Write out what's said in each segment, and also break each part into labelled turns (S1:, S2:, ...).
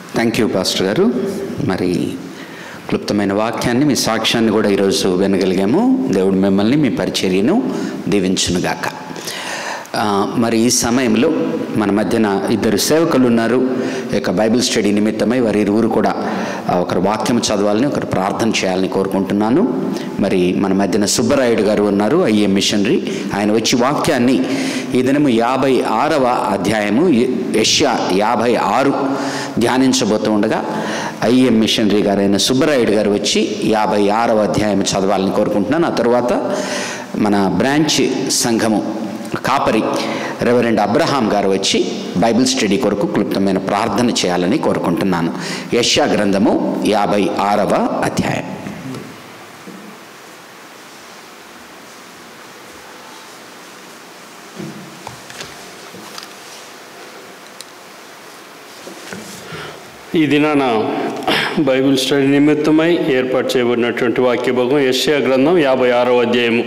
S1: Thank you pastor గారు. మరి క్లుప్తమైన వాక్యాన్ని, మీ సాక్ష్యాన్ని కూడా ఈరోజు వినగలిగాము. దేవుడు మిమ్మల్ని, మీ పరిచర్యను దీవించునుగాక. మరి ఈ సమయంలో మన మధ్యన ఇద్దరు సేవకులు ఉన్నారు. ఇక బైబిల్ స్టడీ నిమిత్తమై వారి ఇరువురు కూడా ఒకరు వాక్యం చదవాలని, ఒకరు ప్రార్థన చేయాలని కోరుకుంటున్నాను. మరి మన మధ్యన సుబ్బరాయుడు గారు ఉన్నారు, ఐఎం మిషనరీ. ఆయన వచ్చి వాక్యాన్ని ఈ దినము 56వ అధ్యాయము యెషయా 56 ధ్యానించబోతూ ఉండగా ఐఎం మిషనరీ గారైన సుబ్బరాయుడు గారు వచ్చి 56వ అధ్యాయం చదవాలని కోరుకుంటున్నాను. ఆ తర్వాత మన బ్రాంచ్ సంఘము కాపరి రెవరెండ్ అబ్రహాం గారు వచ్చి బైబిల్ స్టడీ కొరకు క్లుప్తమైన ప్రార్థన చేయాలని కోరుకుంటున్నాను. యెషయా గ్రంథము 56వ అధ్యాయం.
S2: ఈ దినాన బైబిల్ స్టడీ నిమిత్తమై ఏర్పాటు చేయబడినటువంటి వాక్య భాగం యెషయా గ్రంథం 56వ అధ్యాయము.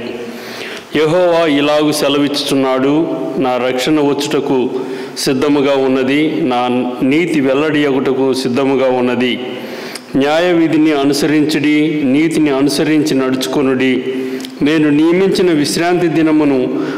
S2: యెహోవా ఇలాగు సెలవిచ్చుచున్నాడు, నా రక్షణ వచ్చుటకు సిద్ధముగా ఉన్నది, నా నీతి వెల్లడియగుటకు సిద్ధముగా ఉన్నది. న్యాయ విధిని అనుసరించుడి, నీతిని అనుసరించి నడుచుకొనుడి. నేను నియమించిన విశ్రాంతి దినమును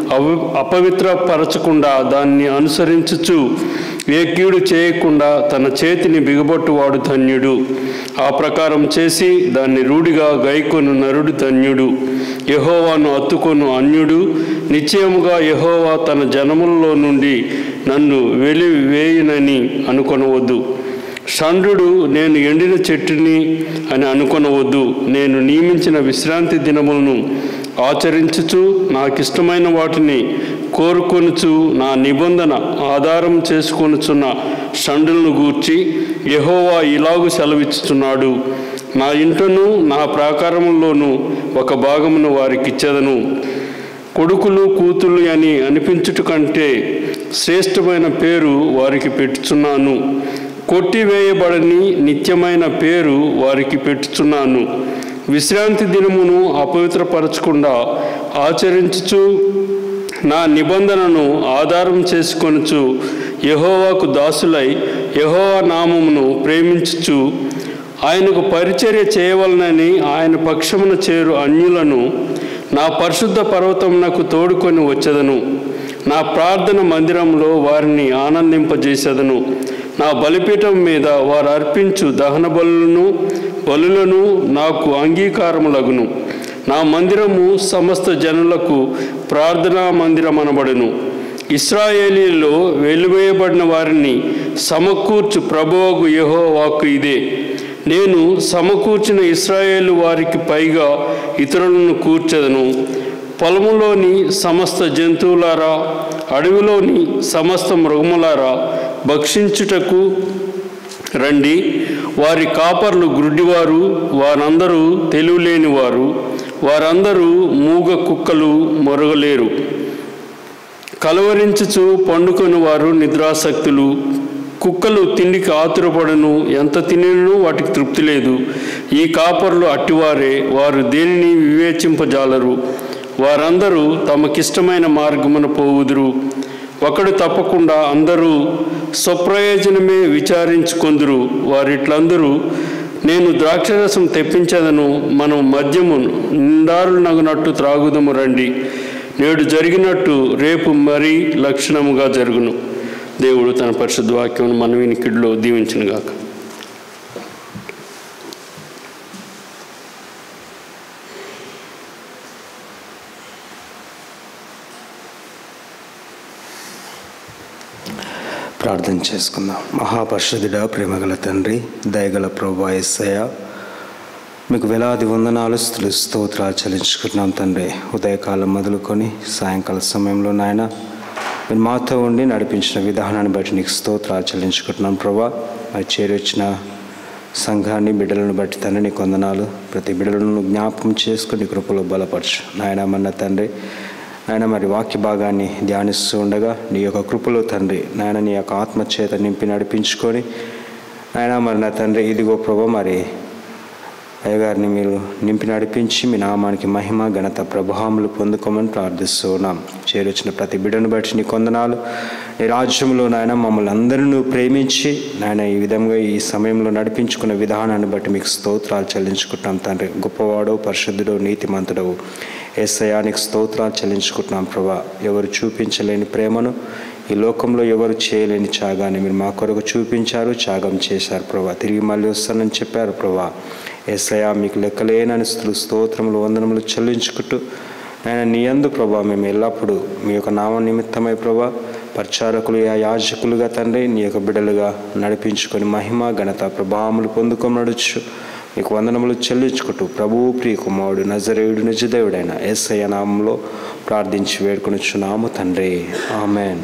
S2: అపవిత్రపరచకుండా దాన్ని అనుసరించుచు ఏ కీడు చేయకుండా తన చేతిని బిగబొట్టువాడు ధన్యుడు. ఆ ప్రకారం చేసి దాన్ని రూఢిగా గైకొను నరుడు ధన్యుడు. యెహోవాను అత్తుకొను అన్యుడు. నిశ్చయముగా యెహోవా తన జనములలో నుండి నన్ను వెలివేయునని అనుకొనవద్దు. షండ్రుడు నేను ఎండిన చెట్టుని అని అనుకొనవద్దు. నేను నియమించిన విశ్రాంతి దినములను ఆచరించుచు నాకిష్టమైన వాటిని కోరుకొనుచు నా నిబంధన ఆధారం చేసుకొనుచున్న షండులను గూర్చి యెహోవా ఇలాగు సెలవిచ్చుచున్నాడు, నా ఇంటను నా ప్రాకారములోను ఒక భాగమును వారికి ఇచ్చేదను. కొడుకులు కూతుళ్ళు అని అనిపించుట కంటే శ్రేష్టమైన పేరు వారికి పెట్టుచున్నాను. కొట్టివేయబడని నిత్యమైన పేరు వారికి పెట్టుచున్నాను. విశ్రాంతి దినమును అపవిత్రపరచకుండా ఆచరించుచు నా నిబంధనను ఆధారం చేసుకొనుచు యెహోవాకు దాసులై యెహోవా నామమును ప్రేమించుచు ఆయనకు పరిచర్య చేయవలనని ఆయన పక్షమున చేరు అన్యులను నా పరిశుద్ధ పర్వతమునకు తోడుకొని వచ్చేదను. నా ప్రార్థన మందిరంలో వారిని ఆనందింపజేసేదను. నా బలిపీఠం మీద వారు అర్పించు దహన బలులను నాకు అంగీకారములగును. నా మందిరము సమస్త జనులకు ప్రార్థనా మందిరం అనబడును. ఇశ్రాయేలీలో వెలివేయబడిన వారిని సమకూర్చు ప్రభువగు యెహోవా వాక్కు ఇదే. నేను సమకూర్చిన ఇశ్రాయేలు వారికి పైగా ఇతరులను కూర్చెదను. పొలములోని సమస్త జంతువులారా, అడవిలోని సమస్త మృగములారా, భక్షించుటకు రండి. వారి కాపర్లు గ్రుడ్డివారు, వారందరూ తెలివిలేనివారు, వారందరూ మూగ కుక్కలు, మొరగలేరు. కలవరించుచు పండుకొని వారు నిద్రాసక్తులు. కుక్కలు తిండికి ఆతురపడను, ఎంత తినను వాటికి తృప్తి లేదు. ఈ కాపర్లు అట్టివారే, వారు దేనిని వివేచింపజాలరు. వారందరూ తమకిష్టమైన మార్గమున పోవుదురు. ఒకడు తప్పకుండా అందరూ స్వప్రయోజనమే విచారించుకొందురు. వారిట్లందరూ నేను ద్రాక్షరసం తెప్పించదను, మనం మద్యము నిండారునగునట్టు త్రాగుదము రండి. నేడు జరిగినట్టు రేపు మరీ లక్షణముగా జరుగును. దేవుడు తన పరిశుద్ధ వాక్యమును మన వినికిడిలో దీవించునుగాక.
S3: ప్రార్థన చేసుకుందాం. మహాపరిశుద్ధుడా, ప్రేమగల తండ్రి, దయగల ప్రభువా యేసయ్య, మీకు వేలాది వందనాలు, స్తోత్రాలు చెల్లించుకుంటున్నాం తండ్రి. ఉదయకాలం మొదలుకొని సాయంకాల సమయంలో నాయన మీరు మాతో ఉండి నడిపించిన విధానాన్ని బట్టి నీకు స్తోత్రాలు చెల్లించుకుంటున్నాం ప్రభా. మరి చేరొచ్చిన సంఘాన్ని, బిడ్డలను బట్టి తండ్రి నీకు వందనాలు. ప్రతి బిడ్డలను జ్ఞాపకం చేసుకుని కృపలో బలపరచు నాయన. మన్న తండ్రి నాయన మరి వాక్య భాగాన్ని ధ్యానిస్తూ ఉండగా నీ యొక్క కృపలో తండ్రి నాయన నీ యొక్క ఆత్మచేత నింపి నడిపించుకొని నాయన మరి నా తండ్రి ఇదిగో ప్రభా మరి అయ్యగారిని మీరు నింపి నడిపించి మీ నామానికి మహిమ ఘనత ప్రభావములు పొందుకోమని ప్రార్థిస్తున్నాం. చేరొచ్చిన ప్రతి బిడ్డను బట్టి నీ కొందనాలు. నీ రాజ్యంలో నాయన మమ్మల్ని అందరినీ ప్రేమించి నాయన ఈ విధంగా ఈ సమయంలో నడిపించుకున్న విధానాన్ని బట్టి మీకు స్తోత్రాలు చెల్లించుకుంటున్నాం తండ్రి. గొప్పవాడో పరిశుద్ధుడో నీతిమంతుడవు యేసయ్యా నీకు స్తోత్రాలు చెల్లించుకుంటున్నాం ప్రభా. ఎవరు చూపించలేని ప్రేమను ఈ లోకంలో ఎవరు చేయలేని త్యాగాన్ని మీరు మా కొరకు చూపించారు, త్యాగం చేశారు ప్రభా. తిరిగి మళ్ళీ వస్తానని చెప్పారు ప్రభా. యేసయ్యా మీకు లెక్కలేనని స్తోత్రములు వందనములు చెల్లించుకుంటూ ఆయన నీ యందు ప్రభా మేము ఎల్లప్పుడూ మీ యొక్క నామ నిమిత్తమై ప్రభా పరిచారకులు యాజకులుగా తండ్రి నీ యొక్క బిడ్డలుగా నడిపించుకొని మహిమ ఘనత ప్రభావములు పొందుకొని నడుచు నీకు వందనములు చెల్లించుకుంటూ ప్రభువు ప్రియ కుమారుడు నజరేయుడు నిజదేవుడైన యేసయ్య నామంలో ప్రార్థించి వేడుకొనుచున్నాము తండ్రి. ఆమెన్.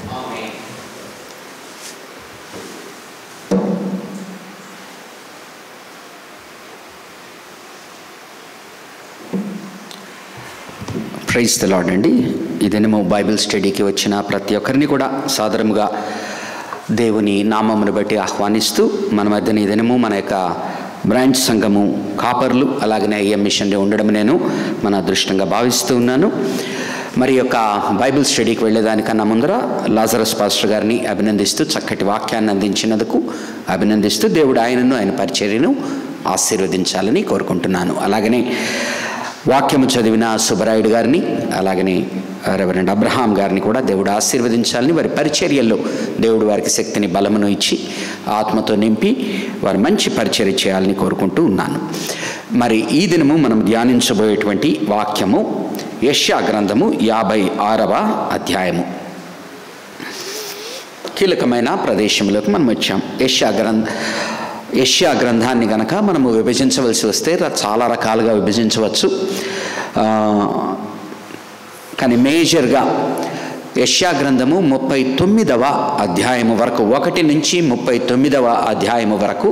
S1: ప్రైజ్ ది లార్డ్ అండి. ఈ దినము బైబిల్ స్టడీకి వచ్చిన ప్రతి ఒక్కరిని కూడా సాదరముగా దేవుని నామమును బట్టి ఆహ్వానిస్తూ మన మధ్యన ఈ దినము మన యొక్క బ్రాంచ్ సంఘము కాపర్లు అలాగనే ఐఎం మిషన్లో ఉండడం నేను మన అదృష్టంగా భావిస్తూ ఉన్నాను. మరి యొక్క బైబిల్ స్టడీకి వెళ్ళేదానికన్నా ముందర లాజరస్ పాస్టర్ గారిని అభినందిస్తూ చక్కటి వాక్యాన్ని అందించినందుకు అభినందిస్తూ దేవుడు ఆయనను ఆయన పరిచర్యను ఆశీర్వదించాలని కోరుకుంటున్నాను. అలాగనే వాక్యము చదివిన సుబ్బరాయుడు గారిని అలాగనే రెవరెండ్ అబ్రహాం గారిని కూడా దేవుడు ఆశీర్వదించాలని, వారి పరిచర్యల్లో దేవుడు వారికి శక్తిని బలమును ఇచ్చి ఆత్మతో నింపి వారు మంచి పరిచర్య చేయాలని కోరుకుంటూ ఉన్నాను. మరి ఈ దినము మనం ధ్యానించబోయేటువంటి వాక్యము యెషయా గ్రంథము 56వ అధ్యాయము. కీలకమైన ప్రదేశంలోకి మనం వచ్చాం. యెషయా గ్రంథాన్ని కనుక మనము విభజించవలసి వస్తే చాలా రకాలుగా విభజించవచ్చు. కానీ మేజర్గా యెషయా గ్రంథము 39వ అధ్యాయము వరకు 1 నుంచి 39వ అధ్యాయము వరకు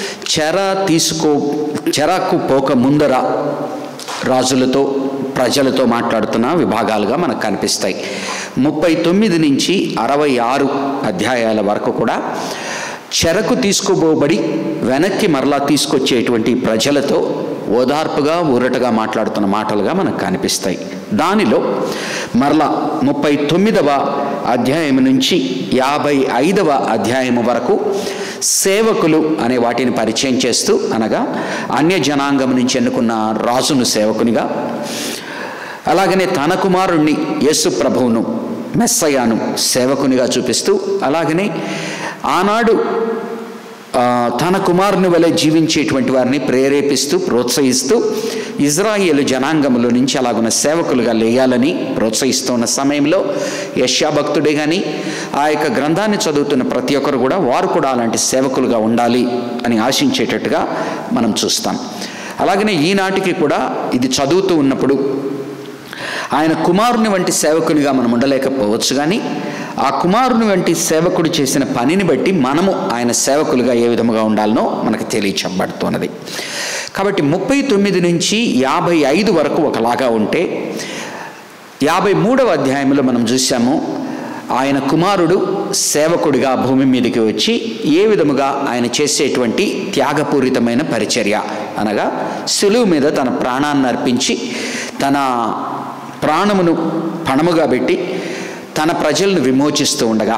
S1: చెరకు పోక ముందర రాజులతో ప్రజలతో మాట్లాడుతున్న విభాగాలుగా మనకు కనిపిస్తాయి. 39 నుంచి 66 అధ్యాయాల వరకు కూడా చెరకు తీసుకుపోబడి వెనక్కి మరలా తీసుకొచ్చేటువంటి ప్రజలతో ఓదార్పుగా ఊరటగా మాట్లాడుతున్న మాటలుగా మనకు కనిపిస్తాయి. దానిలో మరలా 39వ అధ్యాయం నుంచి 55వ అధ్యాయము వరకు సేవకులు అనే వాటిని పరిచయం చేస్తూ, అనగా అన్య జనాంగం నుంచి ఎన్నుకున్న రాజును సేవకునిగా, అలాగనే తన కుమారుణ్ణి యేసు ప్రభువును మెస్సయ్యను సేవకునిగా చూపిస్తూ, అలాగనే ఆనాడు తన కుమారుని వలె జీవించేటువంటి వారిని ప్రేరేపిస్తూ ప్రోత్సహిస్తూ ఇజ్రాయేలు జనాంగములో నుంచి అలాగున్న సేవకులుగా లేయాలని ప్రోత్సహిస్తున్న సమయంలో యెషయా భక్తుడే కానీ ఆ యొక్క గ్రంథాన్ని చదువుతున్న ప్రతి ఒక్కరు కూడా వారు కూడా అలాంటి సేవకులుగా ఉండాలి అని ఆశించేటట్టుగా మనం చూస్తాం. అలాగనే ఈనాటికి కూడా ఇది చదువుతూ ఉన్నప్పుడు ఆయన కుమారుని వంటి సేవకునిగా మనం ఉండలేకపోవచ్చు, కానీ ఆ కుమారుని వంటి సేవకుడు చేసిన పనిని బట్టి మనము ఆయన సేవకులుగా ఏ విధముగా ఉండాలనో మనకు తెలియచెప్పబడుతున్నది. కాబట్టి 39 నుంచి 55 వరకు ఒకలాగా ఉంటే 53వ అధ్యాయంలో మనం చూసాము ఆయన కుమారుడు సేవకుడిగా భూమి మీదకి వచ్చి ఏ విధముగా ఆయన చేసేటువంటి త్యాగపూరితమైన పరిచర్య, అనగా సిలువ మీద తన ప్రాణాన్ని అర్పించి తన ప్రాణమును పణముగా పెట్టి తన ప్రజలను విమోచిస్తూ ఉండగా,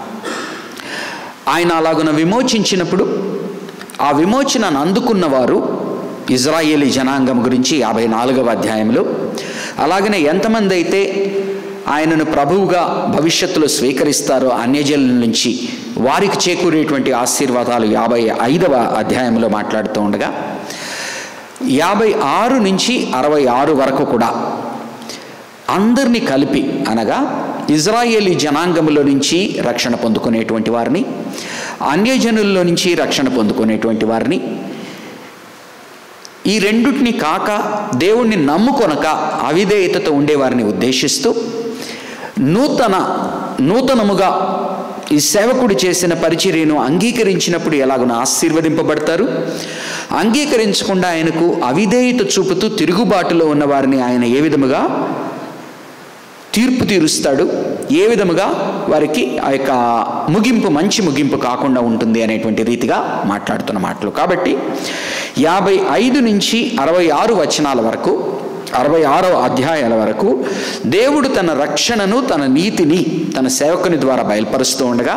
S1: ఆయన అలాగున విమోచించినప్పుడు ఆ విమోచనను అందుకున్న వారు ఇజ్రాయేలీ జనాంగం గురించి 54వ అధ్యాయంలో, అలాగనే ఎంతమంది అయితే ఆయనను ప్రభువుగా భవిష్యత్తులో స్వీకరిస్తారో అన్యజనుల నుంచి వారికి చేకూరేటువంటి ఆశీర్వాదాలు 55వ అధ్యాయంలో మాట్లాడుతూ ఉండగా, 56 నుంచి 66 వరకు కూడా అందరినీ కలిపి, అనగా ఇజ్రాయేలీ జనాంగంలో నుంచి రక్షణ పొందుకునేటువంటి వారిని, అన్యజనుల్లో నుంచి రక్షణ పొందుకునేటువంటి వారిని, ఈ రెండుటిని కాక దేవుణ్ణి నమ్ముకొనక అవిధేయతతో ఉండేవారిని ఉద్దేశిస్తూ నూతనముగా ఈ సేవకుడు చేసిన పరిచర్యను అంగీకరించినప్పుడు ఎలాగున ఆశీర్వదింపబడతారు, అంగీకరించకుండా ఆయనకు అవిధేయత చూపుతూ తిరుగుబాటులో ఉన్న వారిని ఆయన ఏ విధముగా తీర్పు తీరుస్తాడు, ఏ విధముగా వారికి ఆ యొక్క ముగింపు మంచి ముగింపు కాకుండా ఉంటుంది అనేటువంటి రీతిగా మాట్లాడుతున్న మాటలు. కాబట్టి 55 నుంచి 66 వచనాల వరకు, 66వ అధ్యాయాల వరకు దేవుడు తన రక్షణను, తన నీతిని తన సేవకుని ద్వారా బయలుపరుస్తూ ఉండగా,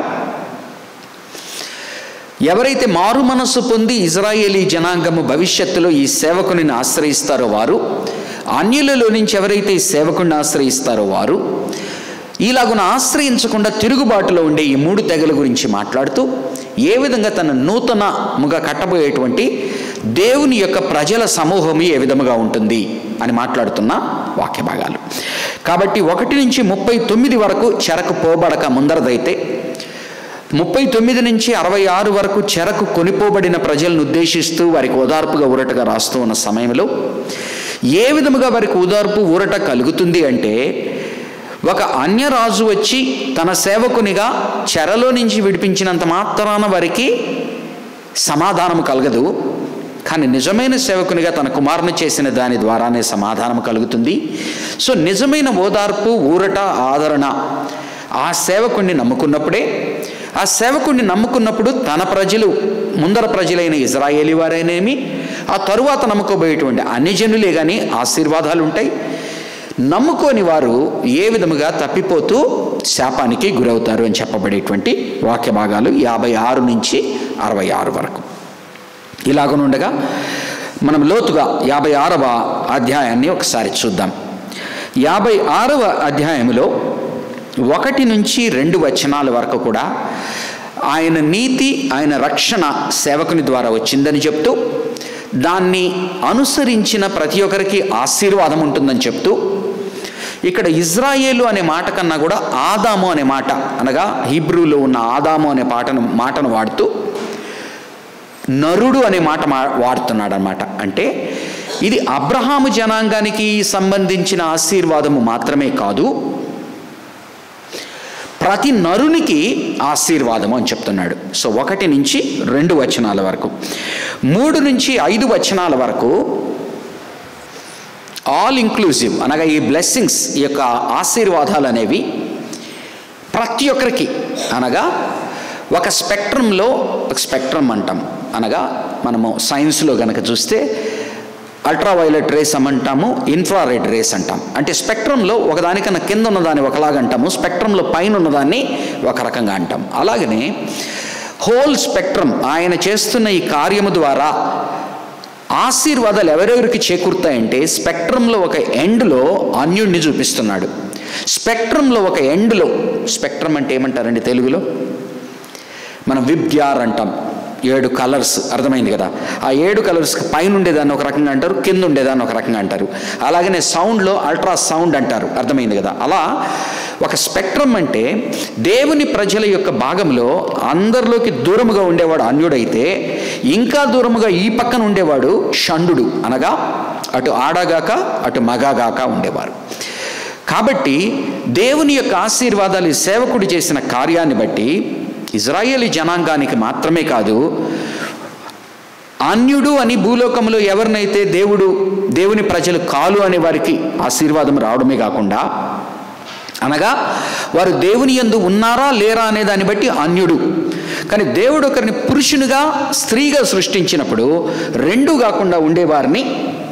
S1: ఎవరైతే మారు మనస్సు పొంది ఇజ్రాయేలీ జనాంగము భవిష్యత్తులో ఈ సేవకుని ఆశ్రయిస్తారో వారు, అన్యులలో నుంచి ఎవరైతే ఈ సేవకుని ఆశ్రయిస్తారో వారు, ఇలాగున ఆశ్రయించకుండా తిరుగుబాటులో ఉండే ఈ 3 తెగల గురించి మాట్లాడుతూ ఏ విధంగా తన నూతనముగా కట్టబోయేటువంటి దేవుని యొక్క ప్రజల సమూహము ఏ విధముగా ఉంటుంది అని మాట్లాడుతున్న వాక్య భాగాలు. కాబట్టి 1 నుంచి 39 వరకు చెరకు పోబడక ముందరదైతే, 39 నుంచి 66 వరకు చెరకు కొనిపోబడిన ప్రజలను ఉద్దేశిస్తూ వారికి ఓదార్పుగా ఊరటగా రాస్తూ ఉన్న సమయంలో ఏ విధముగా వారికి ఓదార్పు ఊరట కలుగుతుంది అంటే, ఒక అన్యరాజు వచ్చి తన సేవకునిగా చెరలో నుంచి విడిపించినంత మాత్రాన వారికి సమాధానం కలగదు, కానీ నిజమైన సేవకునిగా తన కుమారుని చేసిన దాని ద్వారానే సమాధానం కలుగుతుంది. సో నిజమైన ఓదార్పు, ఊరట, ఆదరణ ఆ సేవకుణ్ణి నమ్ముకున్నప్పుడే, ఆ సేవకుణ్ణి నమ్ముకున్నప్పుడు తన ప్రజలు, ముందర ప్రజలైన ఇజ్రాయేలీ వారైనేమి, ఆ తరువాత నమ్ముకోబోయేటువంటి అన్యజనులే కానీ ఆశీర్వాదాలు ఉంటాయి. నమ్ముకోని వారు ఏ విధముగా తప్పిపోతూ శాపానికి గురవుతారు అని చెప్పబడేటువంటి వాక్య భాగాలు 56 నుంచి 66 వరకు. ఇలాగనుండగా మనం లోతుగా 56వ అధ్యాయాన్ని ఒకసారి చూద్దాం. 56వ అధ్యాయంలో 1 నుంచి 2 వచనాల వరకు కూడా ఆయన నీతి, ఆయన రక్షణ సేవకుని ద్వారా వచ్చిందని చెప్తూ, దాన్ని అనుసరించిన ప్రతి ఒక్కరికి ఆశీర్వాదం ఉంటుందని చెప్తూ, ఇక్కడ ఇజ్రాయేలు అనే మాట కన్నా కూడా ఆదాము అనే మాట, అనగా హీబ్రూలో ఉన్న ఆదాము అనే మాటను వాడుతూ నరుడు అనే మాట వాడుతున్నాడు అన్నమాట. అంటే ఇది అబ్రహాము జనాంగానికి సంబంధించిన ఆశీర్వాదము మాత్రమే కాదు, ప్రతి నరునికి ఆశీర్వాదము అని చెప్తున్నాడు. సో 1 నుంచి 2 వచనాల వరకు, 3 నుంచి 5 వచనాల వరకు ఆల్ ఇంక్లూజివ్, అనగా ఈ బ్లెస్సింగ్స్, ఈ యొక్క ఆశీర్వాదాలు అనేవి ప్రతి ఒక్కరికి, అనగా ఒక స్పెక్ట్రంలో, ఒక స్పెక్ట్రం అంటాం, అనగా మనము సైన్స్లో కనుక చూస్తే అల్ట్రావైలెట్ రేస్ అంటాము, ఇన్ఫ్రారెడ్ రేస్ అంటాం. అంటే స్పెక్ట్రంలో ఒకదానికన్నా కింద ఉన్నదాన్ని ఒకలాగా అంటాము, స్పెక్ట్రంలో పైన ఉన్నదాన్ని ఒక రకంగా అంటాం. అలాగనే హోల్ స్పెక్ట్రం ఆయన చేస్తున్న ఈ కార్యము ద్వారా ఆశీర్వాదాలు ఎవరెవరికి చేకూరుతాయంటే, స్పెక్ట్రంలో ఒక ఎండ్లో అన్యుడిని చూపిస్తున్నాడు. స్పెక్ట్రంలో ఒక ఎండ్లో, స్పెక్ట్రం అంటే ఏమంటారండి తెలుగులో? మనం విబ్గ్యార్ అంటాం, 7 కలర్స్, అర్థమైంది కదా. ఆ 7 కలర్స్కి పైన ఉండేదాన్ని ఒక రకంగా అంటారు, కింద ఉండేదాన్ని ఒక రకంగా అంటారు. అలాగనే సౌండ్లో అల్ట్రా సౌండ్ అంటారు, అర్థమైంది కదా. అలా ఒక స్పెక్ట్రం అంటే దేవుని ప్రజల యొక్క భాగంలో అందరిలోకి దూరముగా ఉండేవాడు అన్యుడైతే, ఇంకా దూరముగా ఈ పక్కన ఉండేవాడు షండు, అనగా అటు ఆడగాక అటు మగాగాక ఉండేవారు. కాబట్టి దేవుని యొక్క ఆశీర్వాదాలు సేవకుడు చేసిన కార్యాన్ని బట్టి ఇజ్రాయేలీ జనాంగానికి మాత్రమే కాదు, అన్యుడు అని భూలోకంలో ఎవరినైతే దేవుని ప్రజలు కాలు అనే వారికి ఆశీర్వాదం రావడమే కాకుండా, అనగా వారు దేవుని యందు ఉన్నారా లేరా అనే దాన్ని బట్టి అన్యుడు. కానీ దేవుడు ఒకరిని పురుషునిగా స్త్రీగా సృష్టించినప్పుడు 2 కాకుండా ఉండేవారిని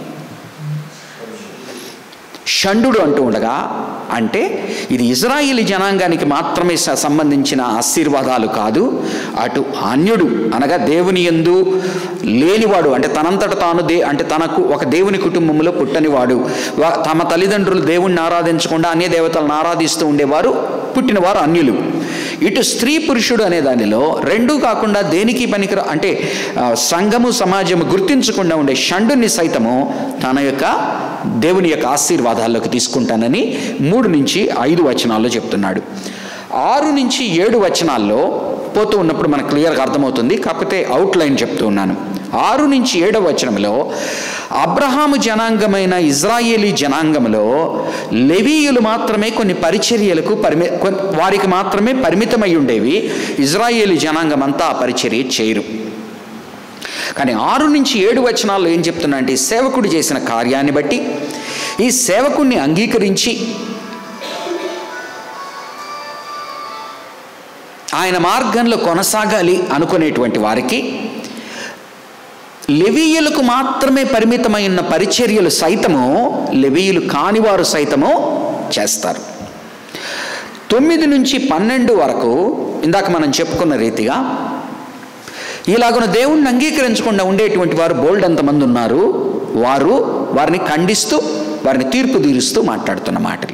S1: షండు అంటూ ఉండగా, అంటే ఇది ఇజ్రాయేలీ జనాంగానికి మాత్రమే సంబంధించిన ఆశీర్వాదాలు కాదు, అటు అన్యుడు, అనగా దేవుని యందు లేనివాడు, అంటే తనంతట తాను అంటే తనకు ఒక దేవుని కుటుంబంలో పుట్టనివాడు, తమ తల్లిదండ్రులు దేవుణ్ణి ఆరాధించకుండా అన్య దేవతలను ఆరాధిస్తూ ఉండేవారు, పుట్టినవారు అన్యులు. ఇటు స్త్రీ పురుషుడు అనే దానిలో 2 కాకుండా దేనికి పనికిరా, అంటే సంఘము సమాజము గుర్తించకుండా ఉండే షండుని సైతము తన యొక్క దేవుని యొక్క ఆశీర్వాదాల్లోకి తీసుకుంటానని 3 నుంచి 5 వచనాల్లో చెప్తున్నాడు. 6 నుంచి 7 వచనాల్లో పోతూ ఉన్నప్పుడు మనకు క్లియర్గా అర్థమవుతుంది, కాకపోతే అవుట్లైన్ చెప్తూ ఉన్నాను. 6 నుంచి 7వ వచనంలో అబ్రహాము జనాంగమైన ఇజ్రాయేలీ జనాంగంలో లెవీయులు మాత్రమే కొన్ని పరిచర్యలకు వారికి మాత్రమే పరిమితమై ఉండేవి. ఇజ్రాయేలీ జనాంగం అంతా ఆ పరిచర్య చేయరు. కానీ 6 నుంచి 7 వచనాల్లో ఏం చెప్తున్నా అంటే, సేవకుడు చేసిన కార్యాన్ని బట్టి ఈ సేవకుడిని అంగీకరించి ఆయన మార్గంలో కొనసాగాలి అనుకునేటువంటి వారికి లెవీయులకు మాత్రమే పరిమితమై ఉన్న పరిచర్యలు సైతము లెవీయులు కానివారు సైతము చేస్తారు. 9 నుంచి 12 వరకు ఇందాక మనం చెప్పుకున్న రీతిగా ఇలాగున దేవుణ్ణి అంగీకరించకుండా ఉండేటువంటి వారు బోల్డ్ అంతమంది ఉన్నారు. వారిని ఖండిస్తూ వారిని తీర్పు తీరుస్తూ మాట్లాడుతున్న మాటలు.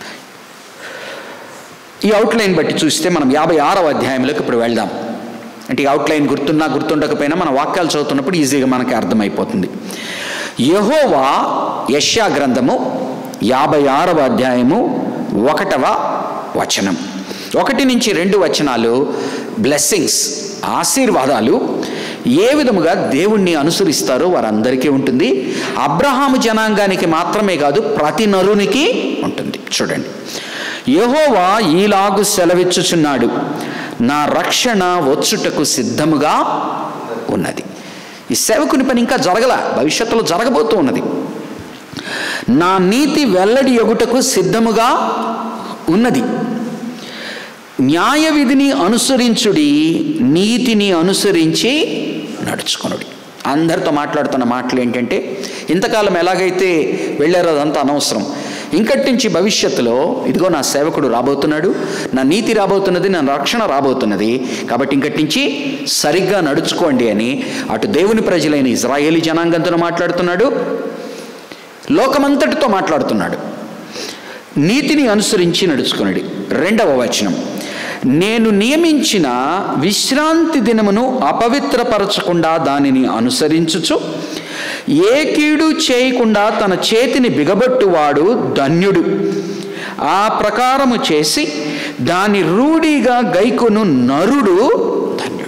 S1: ఈ అవుట్లైన్ బట్టి చూస్తే మనం 56వ అధ్యాయంలోకి ఇప్పుడు వెళ్దాం. అంటే ఈ అవుట్లైన్ గుర్తుండకపోయినా మన వాక్యాలు చదువుతున్నప్పుడు ఈజీగా మనకి అర్థమైపోతుంది. యెహోవా యెషయా గ్రంథము 56వ అధ్యాయము 1వ వచనం, 1 నుంచి 2 వచనాలు బ్లెస్సింగ్స్, ఆశీర్వాదాలు ఏ విధముగా దేవుణ్ణి అనుసరిస్తారో వారందరికీ ఉంటుంది. అబ్రహాము జనాంగానికి మాత్రమే కాదు, ప్రతి నరునికి ఉంటుంది. చూడండి, యెహోవా ఈలాగు సెలవిచ్చుచున్నాడు, నా రక్షణ వచ్చుటకు సిద్ధముగా ఉన్నది. ఈ సేవకుని పని ఇంకా జరగల, భవిష్యత్తులో జరగబోతూ ఉన్నది. నా నీతి వెల్లడి ఎగుటకు సిద్ధముగా ఉన్నది. న్యాయ విధిని అనుసరించుడి, నీతిని అనుసరించి నడుచుకొనుడి. అందరితో మాట్లాడుతున్న మాటలు ఏంటంటే, ఇంతకాలం ఎలాగైతే వెళ్ళారో అదంతా అనవసరం. ఇంకటి నుంచి భవిష్యత్తులో ఇదిగో నా సేవకుడు రాబోతున్నాడు, నా నీతి రాబోతున్నది, నా రక్షణ రాబోతున్నది, కాబట్టి ఇంకటి నుంచి సరిగ్గా నడుచుకోండి అని అటు దేవుని ప్రజలైన ఇజ్రాయేలీ జనాంగంతో మాట్లాడుతున్నాడు, లోకమంతటితో మాట్లాడుతున్నాడు. నీతిని అనుసరించి నడుచుకొనుడి. 2వ వచనం, నేను నియమించిన విశ్రాంతి దినమును అపవిత్రపరచకుండా దానిని అనుసరించుచు ఏ కీడు చేయకుండా తన చేతిని బిగబట్టువాడు ధన్యుడు. ఆ ప్రకారము చేసి దాని రూఢిగా గైకొను నరుడు ధన్యుడు.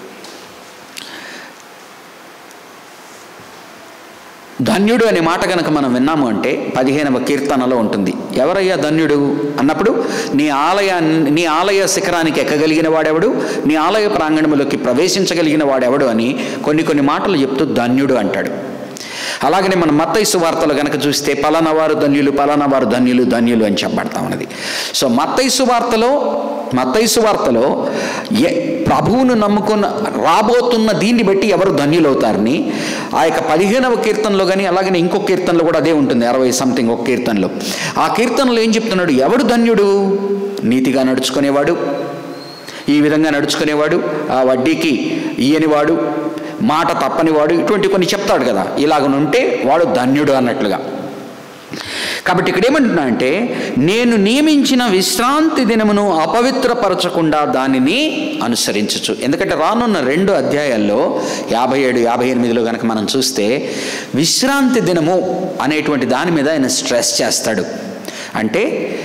S1: ధన్యుడు అనే మాట కనుక మనం విన్నాము అంటే 15వ కీర్తనలో ఉంటుంది. ఎవరయ్యా ధన్యుడు అన్నప్పుడు, నీ ఆలయ శిఖరానికి ఎక్కగలిగిన వాడెవడు, నీ ఆలయ ప్రాంగణములోకి ప్రవేశించగలిగిన వాడెవడు అని కొన్ని మాటలు చెప్తూ ధన్యుడు అంటాడు. అలాగనే మనం మత్తయి సువార్తలో కనుక చూస్తే పలానా వారు ధన్యులు, పలానా వారు ధన్యులు, ధన్యులు అని చెప్పబడతా ఉన్నది. సో మత్తయి సువార్తలో ప్రభువును నమ్ముకున్న రాబోతున్న దీన్ని బట్టి ఎవరు ధన్యులవుతారని ఆ యొక్క 15వ కీర్తనలో కానీ అలాగనే ఇంకొక కీర్తనలో కూడా అదే ఉంటుంది, 60 సంథింగ్ ఒక కీర్తనలో. ఆ కీర్తనలో ఏం చెప్తున్నాడు? ఎవడు ధన్యుడు? నీతిగా నడుచుకునేవాడు, ఈ విధంగా నడుచుకునేవాడు, ఆ వడ్డీకి ఇయ్యనివాడు, మాట తప్పనివాడు, ఇటువంటి కొన్ని చెప్తాడు కదా. ఇలాగనుంటే వాడు ధన్యుడు అన్నట్లుగా. కాబట్టి ఇక్కడ ఏమంటున్నా అంటే, నేను నియమించిన విశ్రాంతి దినమును అపవిత్రపరచకుండా దానిని అనుసరించచ్చు. ఎందుకంటే రానున్న 2 అధ్యాయాల్లో 57, 58లో కనుక మనం చూస్తే విశ్రాంతి దినము అనేటువంటి దాని మీద ఆయన స్ట్రెస్ చేస్తాడు. అంటే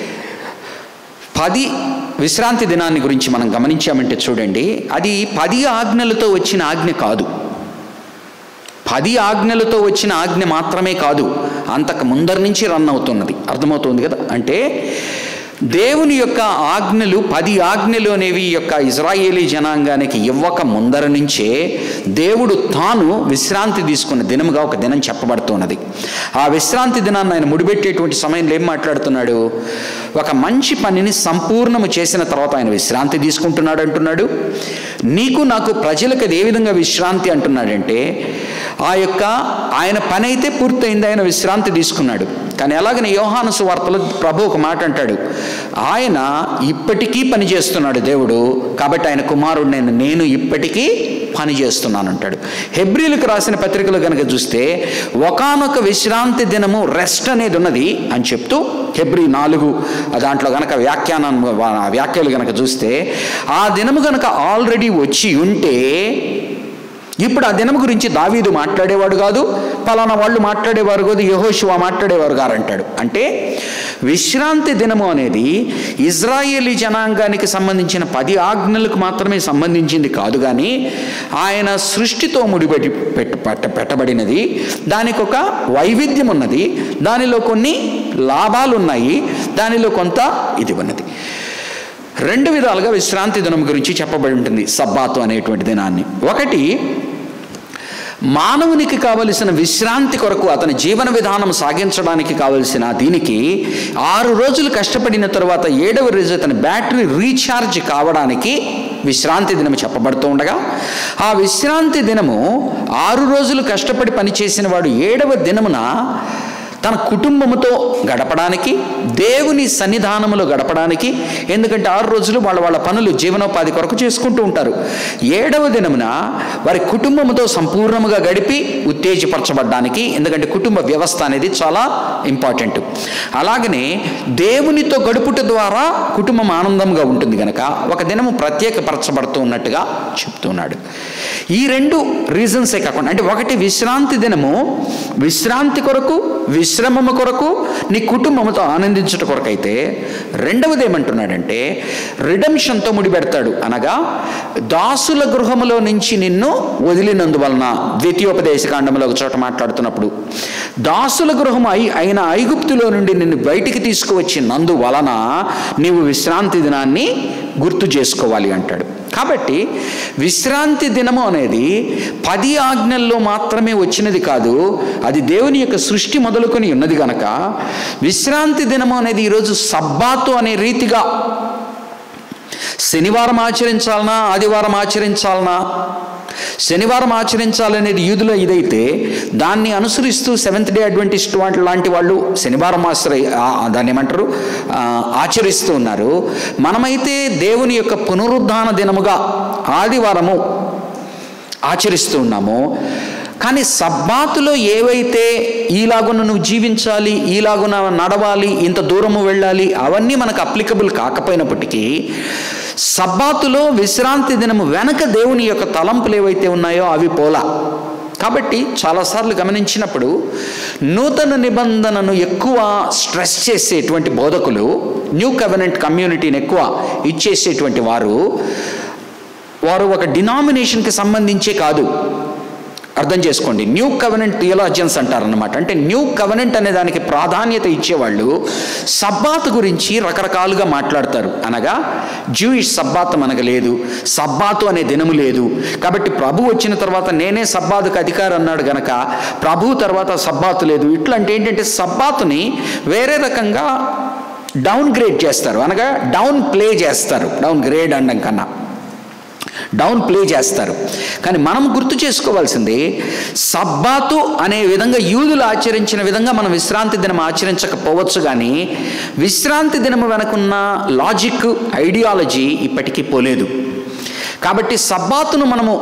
S1: 10 విశ్రాంతి దినాన్ని గురించి మనం గమనించామంటే చూడండి, అది 10 ఆజ్ఞలతో వచ్చిన ఆజ్ఞ కాదు. 10 ఆజ్ఞలతో వచ్చిన ఆజ్ఞ మాత్రమే కాదు, అంతకు ముందరి నుంచి రన్ అవుతున్నది. అర్థమవుతుంది కదా. అంటే దేవుని యొక్క ఆజ్ఞలు 10 ఆజ్ఞలు అనేవి యొక్క ఇజ్రాయేలీ జనాంగానికి ఇవ్వక ముందర నుంచే దేవుడు తాను విశ్రాంతి తీసుకున్న దినముగా ఒక దినం చెప్పబడుతున్నది. ఆ విశ్రాంతి దినాన్ని ఆయన ముడిపెట్టేటువంటి సమయంలో ఏం మాట్లాడుతున్నాడు? ఒక మంచి పనిని సంపూర్ణము చేసిన తర్వాత ఆయన విశ్రాంతి తీసుకుంటున్నాడు అంటున్నాడు. నీకు నాకు ప్రజలకు అది ఏ విధంగా విశ్రాంతి అంటున్నాడంటే, ఆయన పని అయితే పూర్తయింది, ఆయన విశ్రాంతి తీసుకున్నాడు. కానీ అలాగనే యోహాను సువార్తలో ప్రభు ఒక మాట అంటాడు, ఆయన ఇప్పటికీ పని చేస్తున్నాడు దేవుడు, కాబట్టి ఆయన కుమారుడు నేను ఇప్పటికీ పని చేస్తున్నాను అంటాడు. హెబ్రీలకు రాసిన పత్రికలు కనుక చూస్తే ఒకానొక విశ్రాంతి దినము రెస్ట్ అనేది ఉన్నది అని చెప్తూ హెబ్రీ 4 దాంట్లో కనుక వ్యాఖ్యలు కనుక చూస్తే ఆ దినము కనుక ఆల్రెడీ వచ్చి ఉంటే ఇప్పుడు ఆ దినం గురించి దావీదు మాట్లాడేవాడు కాదు, పలానా వాళ్ళు మాట్లాడేవారు కాదు, యెహోషువ మాట్లాడేవారు గారు అంటాడు. అంటే విశ్రాంతి దినము అనేది ఇజ్రాయేలీ జనాంగానికి సంబంధించిన 10 ఆజ్ఞలకు మాత్రమే సంబంధించింది కాదు, కానీ ఆయన సృష్టితో ముడిపెట్టి పెట్టబడినది. దానికి ఒక వైవిధ్యం ఉన్నది, దానిలో కొన్ని లాభాలు ఉన్నాయి, దానిలో కొంత ఇది ఉన్నది. 2 విధాలుగా విశ్రాంతి దినం గురించి చెప్పబడి ఉంటుంది, సబ్బాతు అనేటువంటి దినాన్ని. ఒకటి మానవునికి కావలసిన విశ్రాంతి కొరకు, అతని జీవన విధానం సాగించడానికి కావలసిన దీనికి 6 రోజులు కష్టపడిన తర్వాత 7వ రోజు అతని బ్యాటరీ రీఛార్జ్ కావడానికి విశ్రాంతి దినము చెప్పబడుతూ ఉండగా, ఆ విశ్రాంతి దినము 6 రోజులు కష్టపడి పనిచేసిన వాడు 7వ దినమున తన కుటుంబముతో గడపడానికి, దేవుని సన్నిధానములో గడపడానికి, ఎందుకంటే 6 రోజులు వాళ్ళ పనులు జీవనోపాధి కొరకు చేసుకుంటూ ఉంటారు. 7వ దినమున వారి కుటుంబముతో సంపూర్ణముగా గడిపి ఉత్తేజపరచబడ్డానికి, ఎందుకంటే కుటుంబ వ్యవస్థ అనేది చాలా ఇంపార్టెంట్. అలాగనే దేవునితో గడుపుట ద్వారా కుటుంబం ఆనందంగా ఉంటుంది కనుక ఒక దినము ప్రత్యేకపరచబడుతూ ఉన్నట్టుగా చెప్తున్నాడు. ఈ 2 రీజన్సే కాకుండా, అంటే ఒకటి విశ్రాంతి దినము విశ్రాంతి కొరకు, విశ్రమము కొరకు, నీ కుటుంబంతో ఆనందించుట కొరకైతే, రెండవది ఏమంటున్నాడంటే రిడెంప్షన్తో ముడిపెడతాడు. అనగా దాసుల గృహములో నుంచి నిన్ను వదిలినందువలన, ద్వితీయోపదేశకాండంలో ఒక చోట మాట్లాడుతున్నప్పుడు, దాసుల గృహం అయిన ఐగుప్తులో నుండి నిన్ను బయటికి తీసుకువచ్చినందువలన నీవు విశ్రాంతి దినాన్ని గుర్తు చేసుకోవాలి అంటాడు. కాబట్టి విశ్రాంతి దినము అనేది 10 ఆజ్ఞల్లో మాత్రమే వచ్చినది కాదు, అది దేవుని యొక్క సృష్టి మొదలుకొని ఉన్నది కనుక విశ్రాంతి దినము అనేది ఈరోజు సబ్బాతు అనే రీతిగా శనివారం ఆచరించాలనా, ఆదివారం ఆచరించాలనా, శనివారం ఆచరించాలనేది యూదుల ఇదైతే దాన్ని అనుసరిస్తూ సెవెంత్ డే అడ్వెంటిస్ట్ లాంటి వాళ్ళు శనివారం దాన్ని ఏమంటారు ఆచరిస్తూ ఉన్నారు. మనమైతే దేవుని యొక్క పునరుద్ధాన దినముగా ఆదివారము ఆచరిస్తూ ఉన్నాము. కానీ సబ్బాతులో ఏవైతే ఈలాగున నువ్వు జీవించాలి, ఈలాగున నడవాలి, ఇంత దూరము వెళ్ళాలి, అవన్నీ మనకు అప్లికబుల్ కాకపోయినప్పటికీ సబ్బాతులో విశ్రాంతి దినము వెనక దేవుని యొక్క తలంపులు ఏవైతే ఉన్నాయో అవి పోలా. కాబట్టి చాలాసార్లు గమనించినప్పుడు నూతన నిబంధనను ఎక్కువ స్ట్రెస్ చేసేటువంటి బోధకులు, న్యూ కవెనెంట్ కమ్యూనిటీని ఎక్కువ ఇచ్చేసేటువంటి వారు ఒక డినామినేషన్కి సంబంధించే కాదు. అర్థం చేసుకోండి, న్యూ కవెనెంట్ థియాలజియన్స్ అంటారన్నమాట. అంటే న్యూ కవెనెంట్ అనే దానికి ప్రాధాన్యత ఇచ్చేవాళ్ళు సబ్బాత్ గురించి రకరకాలుగా మాట్లాడతారు. అనగా జూయిష్ సబ్బాత్ మనకు లేదు, సబ్బాతు అనే దినము లేదు, కాబట్టి ప్రభు వచ్చిన తర్వాత నేనే సబ్బాతుకు అధికారి అన్నాడు గనక ప్రభు తర్వాత సబ్బాతు లేదు. ఇట్లా అంటే ఏంటంటే సబ్బాతుని వేరే రకంగా డౌన్ గ్రేడ్ చేస్తారు, అనగా డౌన్ ప్లే చేస్తారు. డౌన్ గ్రేడ్ అనడం కన్నా డౌన్ ప్లే చేస్తారు. కానీ మనం గుర్తు చేసుకోవాల్సింది, సబ్బాతు అనే విధంగా యూదులు ఆచరించిన విధంగా మనం విశ్రాంతి దినం ఆచరించకపోవచ్చు, కానీ విశ్రాంతి దినము వెనకున్న లాజిక్, ఐడియాలజీ ఇప్పటికీ పోలేదు. కాబట్టి సబ్బాతును మనము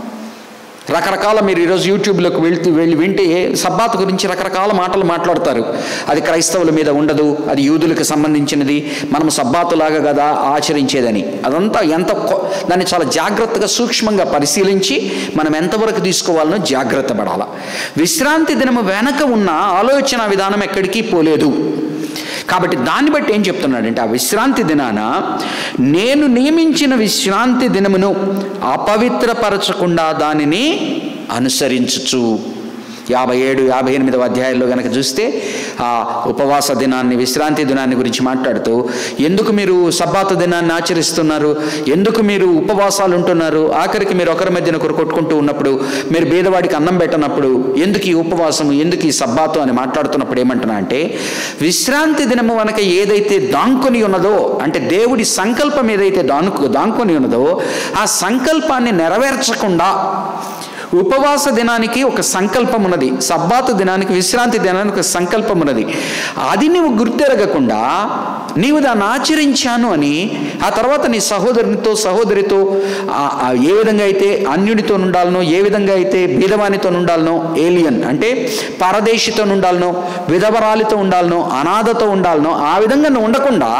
S1: రకరకాల, మీరు ఈరోజు యూట్యూబ్లోకి వెళ్ళి వింటే సబ్బాత్ గురించి రకరకాల మాటలు మాట్లాడతారు. అది క్రైస్తవుల మీద ఉండదు, అది యూదులకు సంబంధించినది, మనం సబ్బాతులాగా కదా ఆచరించేదని. అదంతా దాన్ని చాలా జాగ్రత్తగా సూక్ష్మంగా పరిశీలించి మనం ఎంతవరకు తీసుకోవాలనో జాగ్రత్త పడాల. విశ్రాంతి దినము వెనక ఉన్న ఆలోచన విధానం ఎక్కడికి పోలేదు. కాబట్టి దాన్ని బట్టి ఏం చెప్తున్నాడంటే, ఆ విశ్రాంతి దినాన నేను నియమించిన విశ్రాంతి దినమును అపవిత్రపరచకుండా దానిని అనుసరించుచు. 57, 58వ అధ్యాయాల్లో కనుక చూస్తే ఆ ఉపవాస దినాన్ని, విశ్రాంతి దినాన్ని గురించి మాట్లాడుతూ, ఎందుకు మీరు సబ్బాతు దినాన్ని ఆచరిస్తున్నారు, ఎందుకు మీరు ఉపవాసాలు ఉంటున్నారు, ఆఖరికి మీరు ఒకరి మధ్యన ఒకరు కొట్టుకుంటూ ఉన్నప్పుడు, మీరు బీదవాడికి అన్నం పెట్టనప్పుడు ఎందుకు ఈ ఉపవాసము, ఎందుకు ఈ సబ్బాతు అని మాట్లాడుతున్నప్పుడు ఏమంటున్నా అంటే, విశ్రాంతి దినము వెనక ఏదైతే దాంకొని ఉన్నదో, అంటే దేవుడి సంకల్పం ఏదైతే దాంకొని ఉన్నదో ఆ సంకల్పాన్ని నెరవేర్చకుండా, ఉపవాస దినానికి ఒక సంకల్పం ఉన్నది, సబ్బాతు దినానికి, విశ్రాంతి దినానికి ఒక సంకల్పం ఉన్నది, అది నువ్వు గుర్తెరగకుండా నీవు దాన్ని ఆచరించాను అని ఆ తర్వాత నీ సహోదరితో ఏ విధంగా అయితే అన్యుడితో ఉండాలనో, ఏ విధంగా అయితే బీదవానితో ఉండాలనో, ఏలియన్ అంటే పరదేశితో ఉండాలనో, విధవరాలితో ఉండాలనో, అనాథతో ఉండాలనో, ఆ విధంగా నువ్వు ఉండకుండా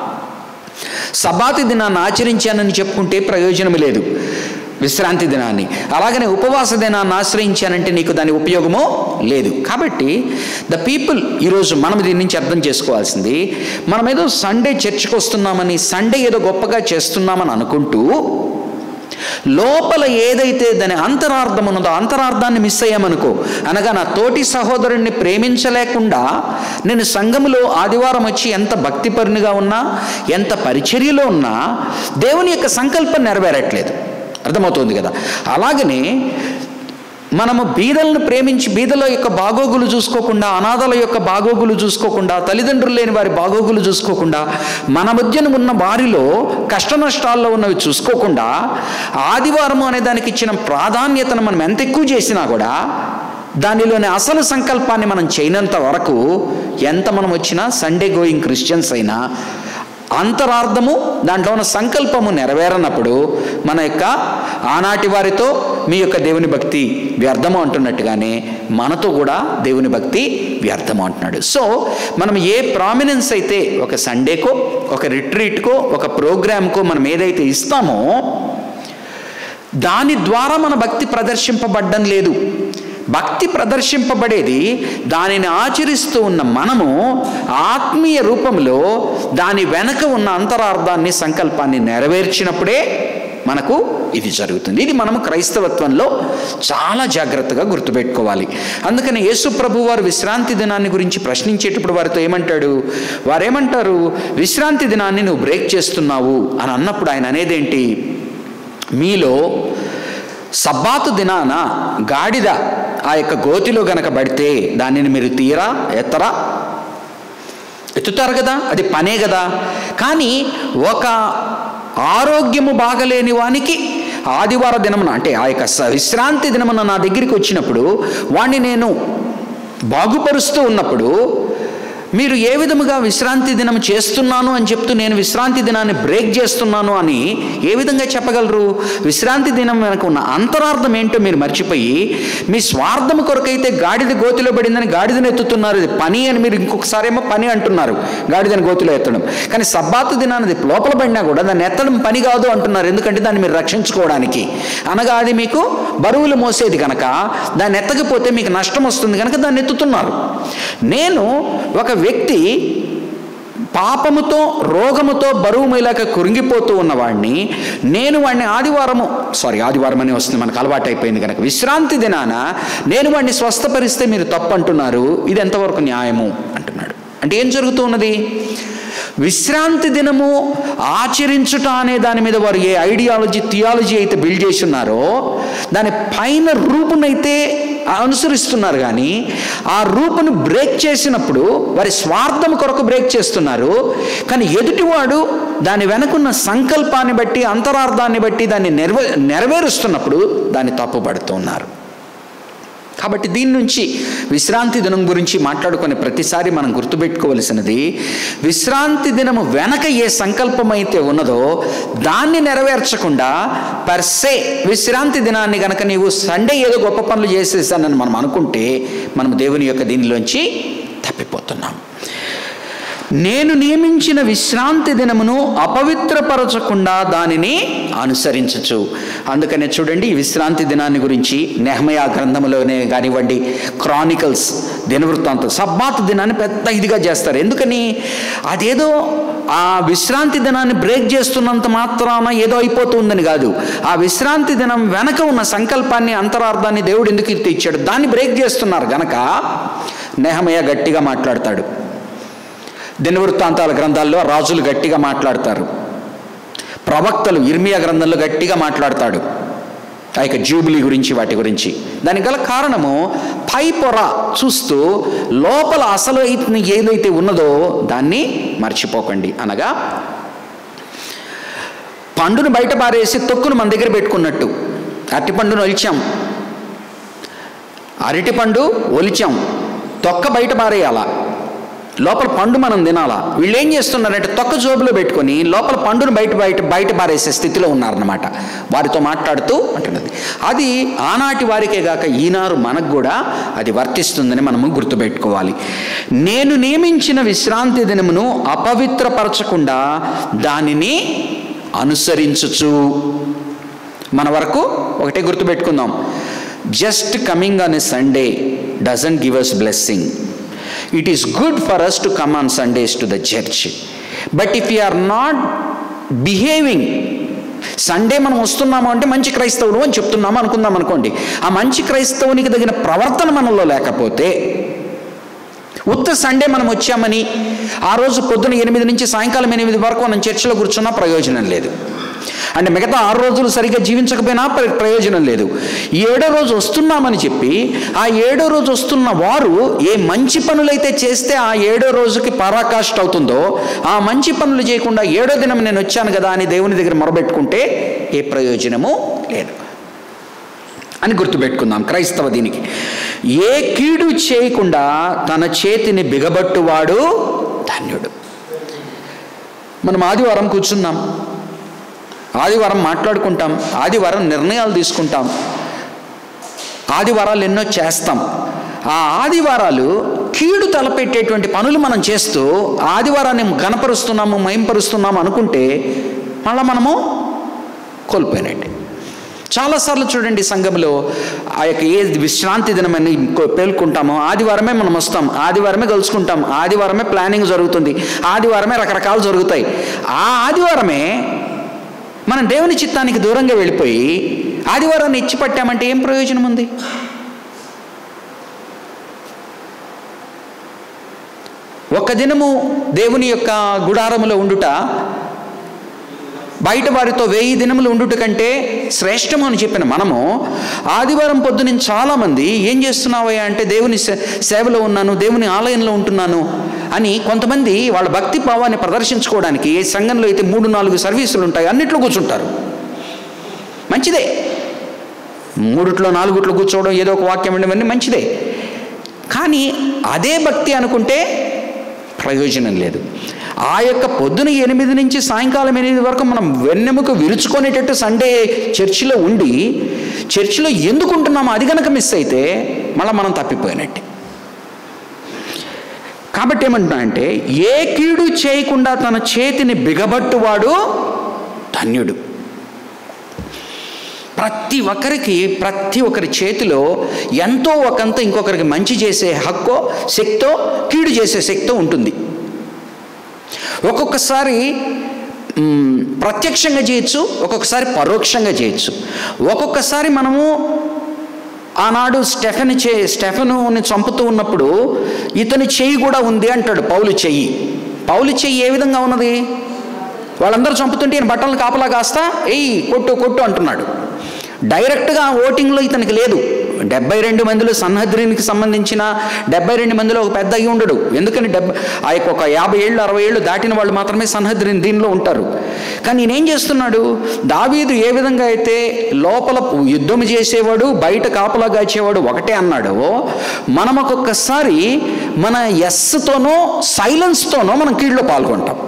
S1: సబ్బాతు దినాన్ని ఆచరించానని చెప్పుకుంటే ప్రయోజనం లేదు. విశ్రాంతి దినాన్ని అలాగనే ఉపవాస దినాన్ని ఆశ్రయించానంటే నీకు దాని ఉపయోగమో లేదు. కాబట్టి ద పీపుల్ ఈరోజు మనం దీని నుంచి అర్థం చేసుకోవాల్సింది, మనం ఏదో సండే చర్చ్కి వస్తున్నామని, సండే ఏదో గొప్పగా చేస్తున్నామని అనుకుంటూ లోపల ఏదైతే దాని అంతరార్థం ఉన్నదో అంతరార్థాన్ని మిస్ అయ్యామనుకో. అనగా నా తోటి సహోదరుణ్ణి ప్రేమించలేకుండా నేను సంఘములో ఆదివారం వచ్చి ఎంత భక్తిపరునిగా ఉన్నా, ఎంత పరిచర్యలో ఉన్నా దేవుని యొక్క సంకల్పం నెరవేరట్లేదు. అర్థమవుతుంది కదా. అలాగనే మనము బీదలను ప్రేమించి బీదల యొక్క బాగోగులు చూసుకోకుండా, అనాథల యొక్క బాగోగులు చూసుకోకుండా, తల్లిదండ్రులు లేని వారి బాగోగులు చూసుకోకుండా, మన మధ్యన ఉన్న వారిలో కష్ట నష్టాల్లో ఉన్నవి చూసుకోకుండా, ఆదివారము అనే దానికి ఇచ్చిన ప్రాధాన్యతను మనం ఎంత ఎక్కువ చేసినా కూడా దానిలోని అసలు సంకల్పాన్ని మనం చేయనంత వరకు ఎంత మనం వచ్చినా సండే గోయింగ్ క్రిస్టియన్స్ అయినా అంతరార్థము దాంట్లో ఉన్న సంకల్పము నెరవేరనప్పుడు మన యొక్క ఆనాటి వారితో మీ యొక్క దేవుని భక్తి వ్యర్థము అంటున్నట్టుగానే మనతో కూడా దేవుని భక్తి వ్యర్థము అంటున్నాడు. సో మనం ఏ ప్రామినెన్స్ అయితే ఒక సండేకో, ఒక రిట్రీట్కో, ఒక ప్రోగ్రామ్కో మనం ఏదైతే ఇస్తామో దాని ద్వారా మన భక్తి ప్రదర్శింపబడ్డం లేదు. భక్తి ప్రదర్శింపబడేది దానిని ఆచరిస్తూ ఉన్న మనము ఆత్మీయ రూపంలో దాని వెనక ఉన్న అంతరార్థాన్ని, సంకల్పాన్ని నెరవేర్చినప్పుడే మనకు ఇది జరుగుతుంది. ఇది మనము క్రైస్తవత్వంలో చాలా జాగ్రత్తగా గుర్తుపెట్టుకోవాలి. అందుకని యేసు ప్రభు వారు విశ్రాంతి దినాన్ని గురించి ప్రశ్నించేటప్పుడు వారితో ఏమంటాడు? వారేమంటారు? విశ్రాంతి దినాన్ని నువ్వు బ్రేక్ చేస్తున్నావు అని అన్నప్పుడు ఆయన అనేదేంటి? మీలో సబ్బాతు దినాన గాడిద ఆ యొక్క గోతిలో గనక పడితే దానిని మీరు తీరా ఎత్తరా? ఎత్తుతారు కదా, అది పనే కదా. కానీ ఒక ఆరోగ్యము బాగలేని వానికి ఆదివార దినమున, అంటే ఆ యొక్క విశ్రాంతి దినమున నా దగ్గరికి వచ్చినప్పుడు వాణ్ణి నేను బాగుపరుస్తూ ఉన్నప్పుడు మీరు ఏ విధముగా విశ్రాంతి దినం చేస్తున్నాను అని చెప్తూ నేను విశ్రాంతి దినాన్ని బ్రేక్ చేస్తున్నాను అని ఏ విధంగా చెప్పగలరు? విశ్రాంతి దినం వెనక ఉన్న అంతరార్థం ఏంటో మీరు మర్చిపోయి మీ స్వార్థం కొరకైతే గాడిద గోతిలో పడిందని గాడిదను ఎత్తుతున్నారు. ఇది పని అని మీరు ఇంకొకసారి ఏమో పని అంటున్నారు, గాడిదని గోతిలో ఎత్తడం. కానీ సబ్బాతు దినాన్ని లోపల పడినా కూడా దాన్ని ఎత్తడం పని కాదు అంటున్నారు. ఎందుకంటే దాన్ని మీరు రక్షించుకోవడానికి, అనగా అది మీకు బరువులు మోసేది కనుక, దాన్ని ఎత్తకపోతే మీకు నష్టం వస్తుంది కనుక దాన్ని ఎత్తుతున్నారు. నేను ఒక వ్యక్తి పాపముతో, రోగముతో, బరువు మైలాక కురింగిపోతూ ఉన్నవాడిని నేను వాడిని ఆదివారం అని వస్తుంది, మనకు అలవాటు అయిపోయింది కనుక, విశ్రాంతి దినాన నేను వాడిని స్వస్థపరిస్తే మీరు తప్పు అంటున్నారు. ఇది ఎంతవరకు న్యాయము అంటున్నాడు. అంటే ఏం జరుగుతూ ఉన్నది? విశ్రాంతి దినము ఆచరించుట అనే దాని మీద వారు ఏ థియాలజీ అయితే బిల్డ్ చేసి ఉన్నారో దాని పైన రూపునైతే అనుసరిస్తున్నారు. కానీ ఆ రూపును బ్రేక్ చేసినప్పుడు వారి స్వార్థం కొరకు బ్రేక్ చేస్తున్నారు. కానీ ఎదుటివాడు దాని వెనుకున్న సంకల్పాన్ని బట్టి, అంతరార్థాన్ని బట్టి దాన్ని నెరవేరుస్తున్నప్పుడు దాన్ని తప్పుపడుతున్నారు. కాబట్టి దీని నుంచి విశ్రాంతి దినం గురించి మాట్లాడుకునే ప్రతిసారి మనం గుర్తుపెట్టుకోవలసినది, విశ్రాంతి దినము వెనక ఏ సంకల్పం అయితే ఉన్నదో దాన్ని నెరవేర్చకుండా పర్సే విశ్రాంతి దినాన్ని కనుక నీవు సండే ఏదో గొప్ప పనులు చేసేసానని మనం అనుకుంటే మనం దేవుని యొక్క దీనిలోంచి తప్పిపోతున్నాం. నేను నియమించిన విశ్రాంతి దినమును అపవిత్రపరచకుండా దానిని అనుసరించచ్చు. అందుకనే చూడండి, ఈ విశ్రాంతి దినాన్ని గురించి నెహెమయా గ్రంథంలోనే కానివ్వండి, క్రానికల్స్, దినవృత్తాంతం, సబ్బాతు దినాన్ని పెద్ద ఇదిగా చేస్తారు. ఎందుకని? అదేదో ఆ విశ్రాంతి దినాన్ని బ్రేక్ చేస్తున్నంత మాత్రాన ఏదో అయిపోతుందని కాదు. ఆ విశ్రాంతి దినం వెనక ఉన్న సంకల్పాన్ని, అంతరార్థాన్ని దేవుడు ఎందుకు ఇచ్చాడు దాన్ని బ్రేక్ చేస్తున్నారు గనక నెహెమయా గట్టిగా మాట్లాడతాడు. దినవృత్తాంతాల గ్రంథాల్లో రాజులు గట్టిగా మాట్లాడతారు. ప్రవక్తలు ఇర్మియా గ్రంథంలో గట్టిగా మాట్లాడతాడు ఆ యొక్క జూబిలీ గురించి, వాటి గురించి. దానికి గల కారణము పై పొర చూస్తూ లోపల అసలు ఏదైతే ఉన్నదో దాన్ని మర్చిపోకండి. అనగా పండును బయట పారేసి తొక్కును మన దగ్గర పెట్టుకున్నట్టు. అరటిపండును ఒలిచాం, అరటిపండు ఒలిచాం, తొక్క బయట పారేయాల, లోపల పండు మనం తినాలా. వీళ్ళు ఏం చేస్తున్నారంటే తొక్క జోబులో పెట్టుకొని లోపల పండును బయట పారేసే స్థితిలో ఉన్నారన్నమాట. వారితో మాట్లాడుతూ అంటున్నది. అది ఆనాటి వారికే గాక ఈనాడు మనకు కూడా అది వర్తిస్తుందని మనము గుర్తుపెట్టుకోవాలి. నేను నియమించిన విశ్రాంతి దినమును అపవిత్రపరచకుండా దానిని అనుసరించుచు. మన వరకు ఒకటే గుర్తుపెట్టుకుందాం, just coming on a Sunday doesn't give us blessing. It is good for us to come on Sundays to the church. But if we are not behaving, Sunday మనం వస్తున్నాము అంటే మంచి క్రైస్తవులు అని చెప్తున్నాము అనుకుందాం అనుకోండి. ఆ మంచి క్రైస్తవునికి తగిన ప్రవర్తన మనలో లేకపోతే, ఉత్త సండే మనం వచ్చామని ఆ రోజు పొద్దున 8 నుంచి సాయంకాలం 8 వరకు మనం చర్చిలో కూర్చున్నా ప్రయోజనం లేదు. అంటే మిగతా 6 రోజులు సరిగ్గా జీవించకపోయినా ప్రయోజనం లేదు. 7వ రోజు వస్తున్నామని చెప్పి ఆ 7వ రోజు వస్తున్న వారు ఏ మంచి పనులైతే చేస్తే ఆ 7వ రోజుకి పరాకాష్ఠ అవుతుందో ఆ మంచి పనులు చేయకుండా 7వ దినం నేను వచ్చాను కదా అని దేవుని దగ్గర మొరబెట్టుకుంటే ఏ ప్రయోజనము లేదు అని గుర్తుపెట్టుకుందాం. క్రైస్తవ దీనికి ఏ కీడు చేయకుండా తన చేతిని బిగబట్టువాడు ధన్యుడు. మనం ఆదివారం కూర్చున్నాం, ఆదివారం మాట్లాడుకుంటాం, ఆదివారం నిర్ణయాలు తీసుకుంటాం, ఆదివారాలు ఎన్నో చేస్తాం. ఆ ఆదివారాలు కీడు తలపెట్టేటువంటి పనులు మనం చేస్తూ ఆదివారాన్ని ఘనపరుస్తున్నాము, మహింపరుస్తున్నాము అనుకుంటే మళ్ళీ మనము కోల్పోయినట్టే. చాలాసార్లు చూడండి, సంఘంలో ఆ యొక్క ఏ విశ్రాంతి దినమని పేర్కొంటామో ఆదివారమే మనం వస్తాం, ఆదివారమే కలుసుకుంటాం, ఆదివారమే ప్లానింగ్ జరుగుతుంది, ఆదివారమే రకరకాలు జరుగుతాయి. ఆ ఆదివారమే మనం దేవుని చిత్తానికి దూరంగా వెళ్ళిపోయి ఆదివారాన్ని ఇచ్చి పట్టామంటే ఏం ప్రయోజనం ఉంది? ఒక దినము దేవుని యొక్క గుడారములో ఉండుట బయట వారితో 1000 దినములు ఉండుట కంటే శ్రేష్టము అని చెప్పిన మనము ఆదివారం పొద్దున చాలామంది ఏం చేస్తున్నావయ్యా అంటే దేవుని సేవలో ఉన్నాను, దేవుని ఆలయంలో ఉంటున్నాను అని కొంతమంది వాళ్ళ భక్తి భావాన్ని ప్రదర్శించుకోవడానికి సంఘంలో అయితే 3-4 సర్వీసులు ఉంటాయి, అన్నిట్లో కూర్చుంటారు. మంచిదే, 3-4 కూర్చోవడం, ఏదో ఒక వాక్యం వినడం మంచిదే. కానీ అదే భక్తి అనుకుంటే ప్రయోజనం లేదు. ఆ యొక్క పొద్దున 8 నుంచి సాయంకాలం 8 వరకు మనం వెన్నెముక విరుచుకునేటట్టు సండే చర్చిలో ఉండి చర్చిలో ఎందుకు ఉంటున్నామో అది కనుక మిస్ అయితే మళ్ళీ మనం తప్పిపోయినట్టే. కాబట్టి ఏమంటున్నా అంటే ఏ కీడు చేయకుండా తన చేతిని బిగబట్టువాడు ధన్యుడు. ప్రతి ఒక్కరి చేతిలో ఎంతో ఒకంత ఇంకొకరికి మంచి చేసే హక్కో శక్తో కీడు చేసే శక్తో ఉంటుంది. ఒక్కొక్కసారి ప్రత్యక్షంగా చేయొచ్చు, ఒక్కొక్కసారి పరోక్షంగా చేయొచ్చు. ఒక్కొక్కసారి మనము ఆనాడు స్టెఫెనుని చంపుతూ ఉన్నప్పుడు ఇతని చెయ్యి కూడా ఉంది అంటాడు. పౌలు చెయ్యి ఏ విధంగా ఉన్నది? వాళ్ళందరూ చంపుతుంటే ఈయన బట్టలను కాపలా కాస్తా కొట్టు అంటున్నాడు. డైరెక్ట్గా ఓటింగ్లో ఇతనికి లేదు. 72 మందిలో సన్హద్రీనికి సంబంధించిన 72 మందిలో ఒక పెద్ద అయ్యి ఉండడు. ఎందుకని ఆ యొక్క ఒక 50 ఏళ్ళు 60 ఏళ్ళు దాటిన వాళ్ళు మాత్రమే సన్హద్రీని దీనిలో ఉంటారు. కానీ నేనేం చేస్తున్నాడు? దావీదు ఏ విధంగా అయితే లోపల యుద్ధం చేసేవాడు, బయట కాపలా కాచేవాడు ఒకటే అన్నాడో, మనం ఒక్కొక్కసారి మన ఎస్తోనో సైలెన్స్తోనో మనం కీడులో పాల్గొంటాం.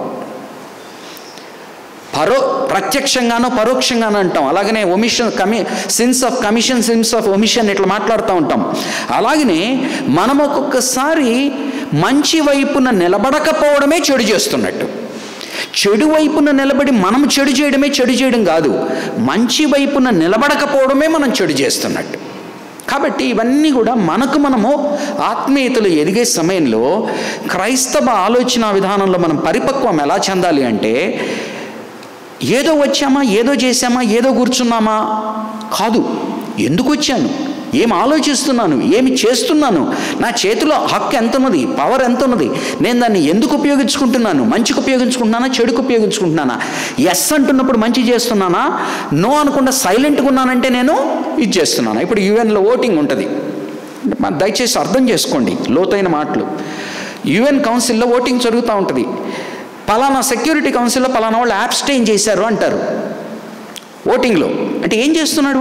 S1: ప్రత్యక్షంగానో పరోక్షంగానో అంటాం. అలాగనే sins of commission, sins of omission ఇట్లా మాట్లాడుతూ ఉంటాం. అలాగనే మనం ఒక్కొక్కసారి మంచి వైపున నిలబడకపోవడమే చెడు చేస్తున్నట్టు. చెడు వైపున నిలబడి మనం చెడు చేయడం కాదు, మంచి వైపున నిలబడకపోవడమే మనం చెడు చేస్తున్నట్టు. కాబట్టి ఇవన్నీ కూడా మనము ఆత్మీయతలు ఎదిగే సమయంలో క్రైస్తవ ఆలోచన విధానంలో మనం పరిపక్వం ఎలా చెందాలి అంటే, ఏదో వచ్చామా, ఏదో చేశామా, ఏదో కూర్చున్నామా కాదు. ఎందుకు వచ్చాను, ఏం ఆలోచిస్తున్నాను, ఏమి చేస్తున్నాను, నా చేతిలో హక్కు ఎంత ఉన్నది, పవర్ ఎంత ఉన్నది, నేను దాన్ని ఎందుకు ఉపయోగించుకుంటున్నాను, మంచికి ఉపయోగించుకుంటున్నానా, చెడుకు ఉపయోగించుకుంటున్నానా, ఎస్ అంటున్నప్పుడు మంచి చేస్తున్నానా, నో అనుకుండా సైలెంట్గా ఉన్నానంటే నేను ఇది చేస్తున్నాను. ఇప్పుడు యుఎన్లో ఓటింగ్ ఉంటుంది, దయచేసి అర్థం చేసుకోండి లోతైన మాటలు. యుఎన్ కౌన్సిల్లో ఓటింగ్ జరుగుతూ ఉంటుంది. పలానా సెక్యూరిటీ కౌన్సిల్లో పలానా వాళ్ళు అబ్స్టైన్ చేశారు అంటారు ఓటింగ్లో. అంటే ఏం చేస్తున్నాడు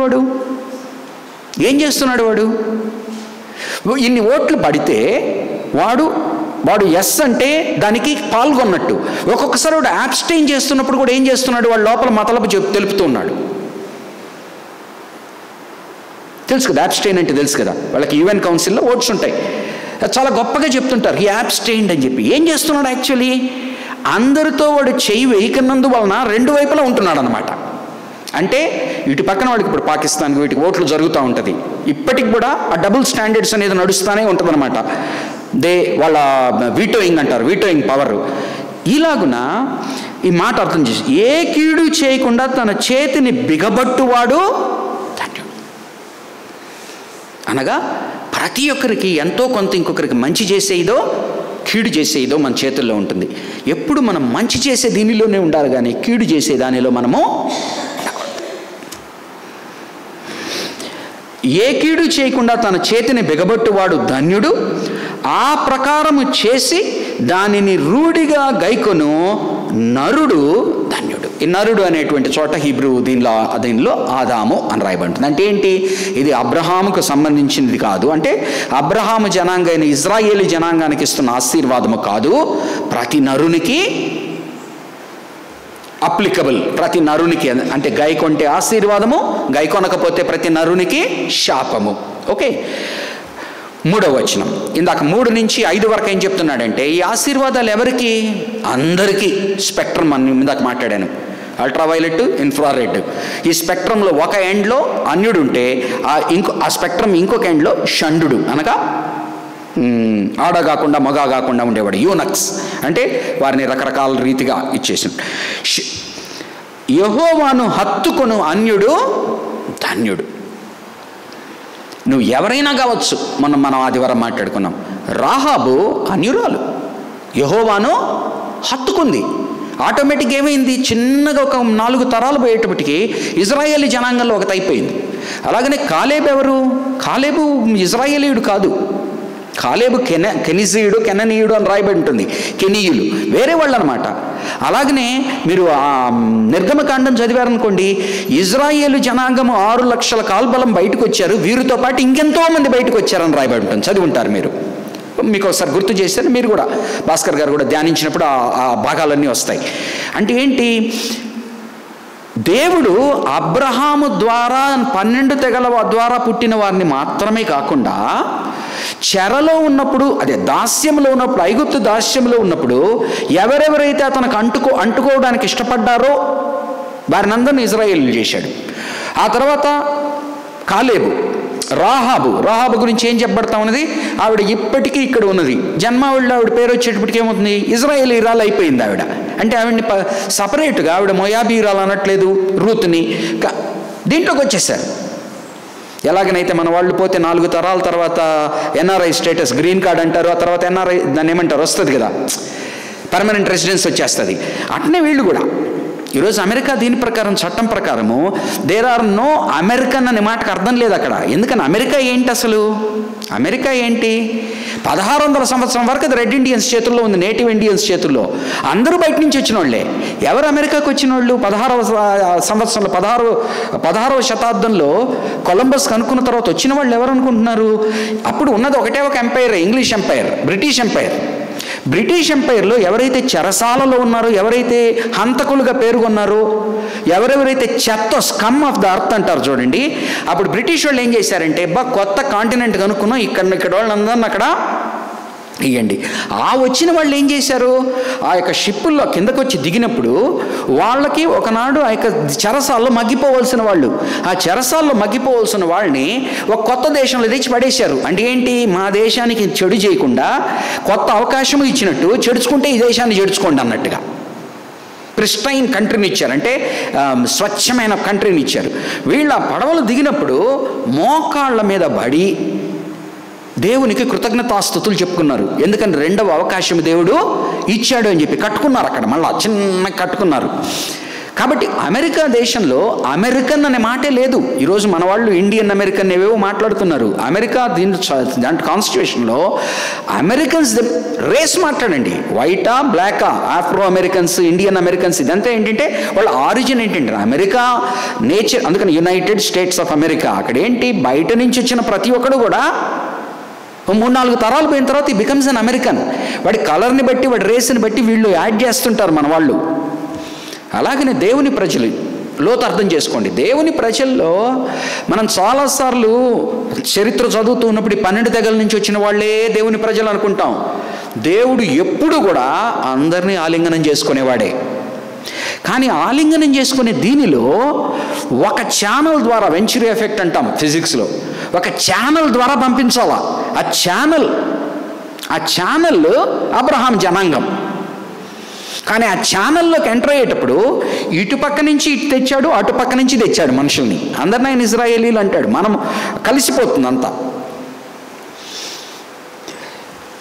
S1: వాడు? ఇన్ని ఓట్లు పడితే వాడు ఎస్ అంటే దానికి పాల్గొన్నట్టు. ఒక్కొక్కసారి వాడు అబ్స్టైన్ చేస్తున్నప్పుడు కూడా ఏం చేస్తున్నాడు? వాడు లోపల మతలబు తెలుపుతూ ఉన్నాడు. తెలుసు కదా, అబ్స్టైన్ అంటే తెలుసు కదా, వాళ్ళకి యుఎన్ కౌన్సిల్లో ఓట్స్ ఉంటాయి. చాలా గొప్పగా చెప్తుంటారు ఈ అబ్స్టైన్డ్ అని చెప్పి. ఏం చేస్తున్నాడు యాక్చువల్లీ? అందరితో వాడు చెయ్యి వేయకన్నందు వలన 2 వైపులా ఉంటున్నాడు అనమాట. అంటే ఇటు పక్కన వాడికి ఇప్పుడు పాకిస్తాన్కి వీటికి ఓట్లు జరుగుతూ ఉంటుంది. ఇప్పటికి కూడా ఆ డబుల్ స్టాండర్డ్స్ అనేది నడుస్తూనే ఉంటుంది అనమాట. వాళ్ళ వీటోయింగ్ అంటారు, వీటోయింగ్ పవర్. ఇలాగున ఈ మాట అర్థం చేసి, ఏ కీడు చేయకుండా తన చేతిని బిగబట్టువాడు ధన్యుడు. అనగా ప్రతి ఒక్కరికి ఎంతో కొంత ఇంకొకరికి మంచి చేసేదో కీడు చేసేదో మన చేతుల్లో ఉంటుంది. ఎప్పుడు మనం మంచి చేసే దీనిలోనే ఉండాలి, కానీ కీడు చేసే దానిలో మనము ఏ కీడు చేయకుండా తన చేతిని బిగబట్టువాడు ధన్యుడు, ఆ ప్రకారము చేసి దానిని రూఢిగా గైకొను నరుడు ధన్యుడు. ఈ నరుడు అనేటువంటి చోట దీనిలో ఆదాము అని రాయబడుతుంది. అంటే ఏంటి? ఇది అబ్రహాముకు సంబంధించినది కాదు. అంటే అబ్రహాము జనాంగైన ఇజ్రాయేలీ జనాంగానికి ఇస్తున్న ఆశీర్వాదము కాదు, ప్రతి నరునికి అప్లికబుల్. ప్రతి నరునికి, అంటే గైకొంటే ఆశీర్వాదము, గైకొనకపోతే ప్రతి నరునికి శాపము. ఓకే, 3వ వచనం. ఇందాక 3 నుంచి 5 వరకు ఏం చెప్తున్నాడంటే ఈ ఆశీర్వాదాలు ఎవరికి? అందరికీ. స్పెక్ట్రమ్ అని ఇందాక మాట్లాడాను, అల్ట్రావైలెట్, ఇన్ఫ్రారెడ్. ఈ స్పెక్ట్రంలో ఒక ఎండ్లో అన్యుడు ఉంటే ఆ స్పెక్ట్రమ్ ఇంకొక ఎండ్లో షండు, అనగా ఆడ కాకుండా మగ కాకుండా ఉండేవాడు, యూనక్స్. అంటే వారిని రకరకాల రీతిగా ఇచ్చేసాడు. యెహోవాను హత్తుకొను అన్యుడు ధన్యుడు. నువ్వు ఎవరైనా కావచ్చు. మనం ఆదివారం మాట్లాడుకున్నాం, రాహాబు అన్యురాలు, యెహోవాను హత్తుకుంది. ఆటోమేటిక్గా ఏమైంది? చిన్నగా ఒక 4 తరాలు పోయేటప్పటికి ఇజ్రాయేలీ జనాంగంలో ఒకటి అయిపోయింది. అలాగనే కాలేబు ఎవరు? కాలేబు ఇజ్రాయేలీయుడు కాదు, కాలేబు కెనిజీయుడు, కెననీయుడు అని రాయబడి ఉంటుంది. కెనీయులు వేరే వాళ్ళు అనమాట. అలాగనే మీరు నిర్గమకాండం చదివారనుకోండి, ఇజ్రాయేలు జనాంగము 6 లక్షల కాల్బలం బయటకు వచ్చారు, వీరితో పాటు ఇంకెంతో మంది బయటకు వచ్చారని రాయబడి ఉంటుంది. చదివి ఉంటారు మీరు. మీకు ఒకసారి గుర్తు చేశారు, మీరు కూడా భాస్కర్ గారు కూడా ధ్యానించినప్పుడు ఆ భాగాలన్నీ వస్తాయి. అంటే ఏంటి? దేవుడు అబ్రహాము ద్వారా 12 తెగల ద్వారా పుట్టిన వారిని మాత్రమే కాకుండా చెరలో ఉన్నప్పుడు, అదే దాస్యంలో ఉన్నప్పుడు, ఐగుప్తు దాస్యంలో ఉన్నప్పుడు ఎవరెవరైతే అతనికి అంటుకోవడానికి ఇష్టపడ్డారో వారిని అందరినీ ఇజ్రాయేలు చేశాడు. ఆ తర్వాత కాలేబు, రాహాబు గురించి ఏం చెప్పబడతా ఉన్నది? ఆవిడ ఇప్పటికీ ఇక్కడ ఉన్నది. జన్మావిడిలో ఆవిడ పేరు వచ్చేటప్పటికి ఏమవుతుంది? ఇజ్రాయేలీరాలు అయిపోయింది ఆవిడ. అంటే ఆవిడని సపరేట్గా, ఆవిడ మొయాబీరాలు అనట్లేదు, రూత్ని దీంట్లోకి వచ్చేసారు. ఎలాగనైతే మన వాళ్ళు పోతే 4 తరాల తర్వాత ఎన్ఆర్ఐ స్టేటస్, గ్రీన్ కార్డ్ అంటారు, ఆ తర్వాత ఎన్ఆర్ఐ దాన్ని ఏమంటారు వస్తుంది కదా, పర్మనెంట్ రెసిడెన్స్ వచ్చేస్తుంది. అట్నే వీళ్ళు కూడా ఈరోజు అమెరికా దీని ప్రకారం, చట్టం ప్రకారము దేర్ ఆర్ నో అమెరికన్ అనే మాటకు అర్థం లేదు అక్కడ. ఎందుకని అమెరికా ఏంటి అసలు? అమెరికా ఏంటి? 1600 సంవత్సరం వరకు అది రెడ్ ఇండియన్స్ చేతుల్లో ఉంది, నేటివ్ ఇండియన్స్ చేతుల్లో. అందరూ బయట నుంచి వచ్చిన వాళ్ళే. ఎవరు అమెరికాకు వచ్చిన వాళ్ళు? 16వ సంవత్సరంలో 16వ శతాబ్దంలో కొలంబస్ కనుక్కున్న తర్వాత వచ్చిన వాళ్ళు ఎవరు అనుకుంటున్నారు? అప్పుడు ఉన్నది ఒకటే ఒక empire, English empire, British empire. British ఎంపైర్లో ఎవరైతే చెరసాలలో ఉన్నారో, ఎవరైతే హంతకులుగా పేరుకొన్నారో, ఎవరెవరైతే చెత్త, స్కమ్ ఆఫ్ ద అర్త్ అంటారు చూడండి, అప్పుడు బ్రిటిష్ వాళ్ళు ఏం చేశారంటే, కొత్త కాంటినెంట్ కనుక్కున్నాం, ఇక్కడ వాళ్ళందరినీ అక్కడ ఇవ్వండి. ఆ వచ్చిన వాళ్ళు ఏం చేశారు? ఆ యొక్క షిప్పుల్లో కిందకు వచ్చి దిగినప్పుడు వాళ్ళకి ఒకనాడు ఆ యొక్క చెరసాల్లో మగ్గిపోవలసిన వాళ్ళు, ఆ చెరసాల్లో మగ్గిపోవలసిన వాళ్ళని ఒక కొత్త దేశంలో తెచ్చి పడేశారు. అంటే ఏంటి? మా దేశానికి చెడు చేయకుండా కొత్త అవకాశం ఇచ్చినట్టు, చెడుచుకుంటే ఈ దేశాన్ని చెడుచుకోండి అన్నట్టుగా ప్రిస్టైన్ కంట్రీని ఇచ్చారు. అంటే స్వచ్ఛమైన కంట్రీని ఇచ్చారు. వీళ్ళ పడవలు దిగినప్పుడు మోకాళ్ళ మీద పడి దేవునికి కృతజ్ఞతాస్తుతులు చెప్పుకున్నారు. ఎందుకని 2వ అవకాశం దేవుడు ఇచ్చాడు అని చెప్పి కట్టుకున్నారు. అక్కడ మళ్ళీ చిన్న కట్టుకున్నారు. కాబట్టి అమెరికా దేశంలో అమెరికన్ అనే మాటే లేదు. ఈరోజు మన వాళ్ళు ఇండియన్ అమెరికన్ ఏవేవో మాట్లాడుతున్నారు. అమెరికా దాంట్లో కాన్స్టిట్యూషన్లో అమెరికన్స్ రేస్ మాట్లాడండి, వైటా బ్లాకా, ఆఫ్రో అమెరికన్స్, ఇండియన్ అమెరికన్స్, ఇదంతా ఏంటంటే వాళ్ళ ఆరిజిన్ ఏంటంటే అమెరికా నేచర్. అందుకని యునైటెడ్ స్టేట్స్ ఆఫ్ అమెరికా. అక్కడ ఏంటి? బయట నుంచి వచ్చిన ప్రతి ఒక్కడు కూడా 3-4 తరాలు పోయిన తర్వాత ఈ బికమ్స్ అన్ అమెరికన్. వాడి కలర్ని బట్టి, వాడి రేస్ని బట్టి వీళ్ళు యాడ్ చేస్తుంటారు మన వాళ్ళు. అలాగనే దేవుని ప్రజలు లోతు అర్థం చేసుకోండి. దేవుని ప్రజల్లో మనం చాలాసార్లు చరిత్ర చదువుతూ ఉన్నప్పుడు 12 తెగల నుంచి వచ్చిన వాళ్ళే దేవుని ప్రజలు అనుకుంటాం. దేవుడు ఎప్పుడు కూడా అందరినీ ఆలింగనం చేసుకునేవాడే. కానీ ఆలింగనం చేసుకునే దీనిలో ఒక ఛానల్ ద్వారా, వెంచురీ ఎఫెక్ట్ అంటాం ఫిజిక్స్లో, ఒక ఛానల్ ద్వారా పంపించాలా. ఆ ఛానల్ అబ్రహాం జనాంగం. కానీ ఆ ఛానల్లోకి ఎంటర్ అయ్యేటప్పుడు ఇటుపక్క నుంచి ఇటు తెచ్చాడు, అటుపక్క నుంచి తెచ్చాడు మనుషుల్ని. అందరినీ ఆయన ఇజ్రాయేలీలు అంటాడు. మనం కలిసిపోతుంది అంతా.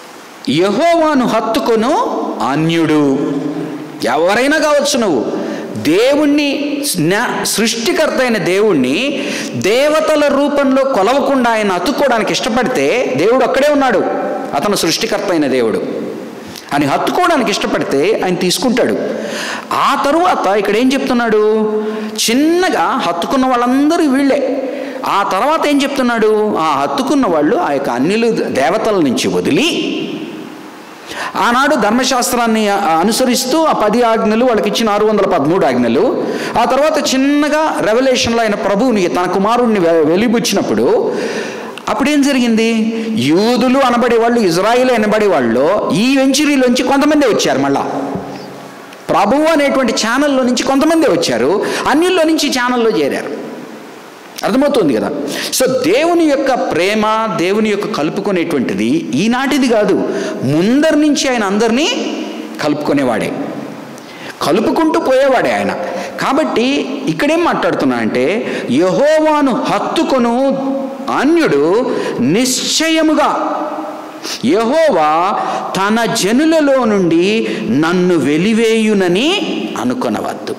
S1: యెహోవాను హత్తుకొను అన్యుడు, ఎవరైనా కావచ్చు, నువ్వు దేవుణ్ణి, సృష్టికర్త అయిన దేవుణ్ణి దేవతల రూపంలో కొలవకుండా ఆయన హత్తుకోవడానికి ఇష్టపడితే, దేవుడు అక్కడే ఉన్నాడు, అతను సృష్టికర్త అయిన దేవుడు అని హత్తుకోవడానికి ఇష్టపడితే ఆయన తీసుకుంటాడు. ఆ తరువాత ఇక్కడ ఏం చెప్తున్నాడు, చిన్నగా హత్తుకున్న వాళ్ళందరూ వీళ్ళే. ఆ తర్వాత ఏం చెప్తున్నాడు, ఆ హత్తుకున్న వాళ్ళు ఆ యొక్క అన్యులు దేవతల నుంచి వదిలి ఆనాడు ధర్మశాస్త్రాన్ని అనుసరిస్తూ ఆ 10 ఆజ్ఞలు వాళ్ళకి ఇచ్చిన 613 ఆజ్ఞలు, ఆ తర్వాత చిన్నగా రెవల్యూషన్లో ఆయన ప్రభువుని తన కుమారుడిని వెలిబుచ్చినప్పుడు అప్పుడేం జరిగింది, యూదులు అనబడే వాళ్ళు, ఇజ్రాయిల్ అనబడే వాళ్ళు ఈ వెంచురీలోంచి కొంతమంది వచ్చారు, మళ్ళా ప్రభువు అనేటువంటి ఛానల్లో నుంచి కొంతమంది వచ్చారు, అన్యుల్లో నుంచి ఛానల్లో చేరారు. అర్థమవుతుంది కదా. సో దేవుని యొక్క ప్రేమ, దేవుని యొక్క కలుపుకునేటువంటిది ఈనాటిది కాదు, ముందరి నుంచి ఆయన అందరినీ కలుపుకునేవాడే, కలుపుకుంటూ పోయేవాడే ఆయన. కాబట్టి ఇక్కడేం మాట్లాడుతున్నా అంటే, యెహోవాను హత్తుకొను అన్యుడు నిశ్చయముగా యెహోవా తన జనులలో నుండి నన్ను వెలివేయునని అనుకొనవద్దు.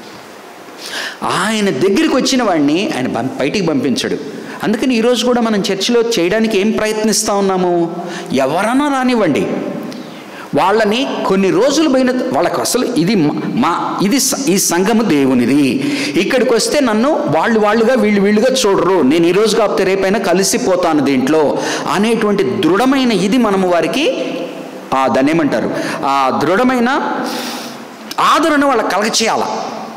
S1: ఆయన దగ్గరికి వచ్చిన వాడిని ఆయన బయటికి పంపించడు. అందుకని ఈరోజు కూడా మనం చర్చిలో చేయడానికి ఏం ప్రయత్నిస్తూ ఉన్నాము, ఎవరన్నా రానివ్వండి, వాళ్ళని కొన్ని రోజులు పోయిన వాళ్ళకు అసలు ఇది ఈ సంఘము దేవునిది, ఇక్కడికి వస్తే నన్ను వాళ్ళుగా వీళ్ళుగా చూడరు, నేను ఈరోజు కాకపోతే రేపైనా కలిసిపోతాను దీంట్లో అనేటువంటి దృఢమైన ఇది మనము వారికి దాన్ని ఏమంటారు, ఆ దృఢమైన ఆదరణ వాళ్ళకి కలగచేయాల.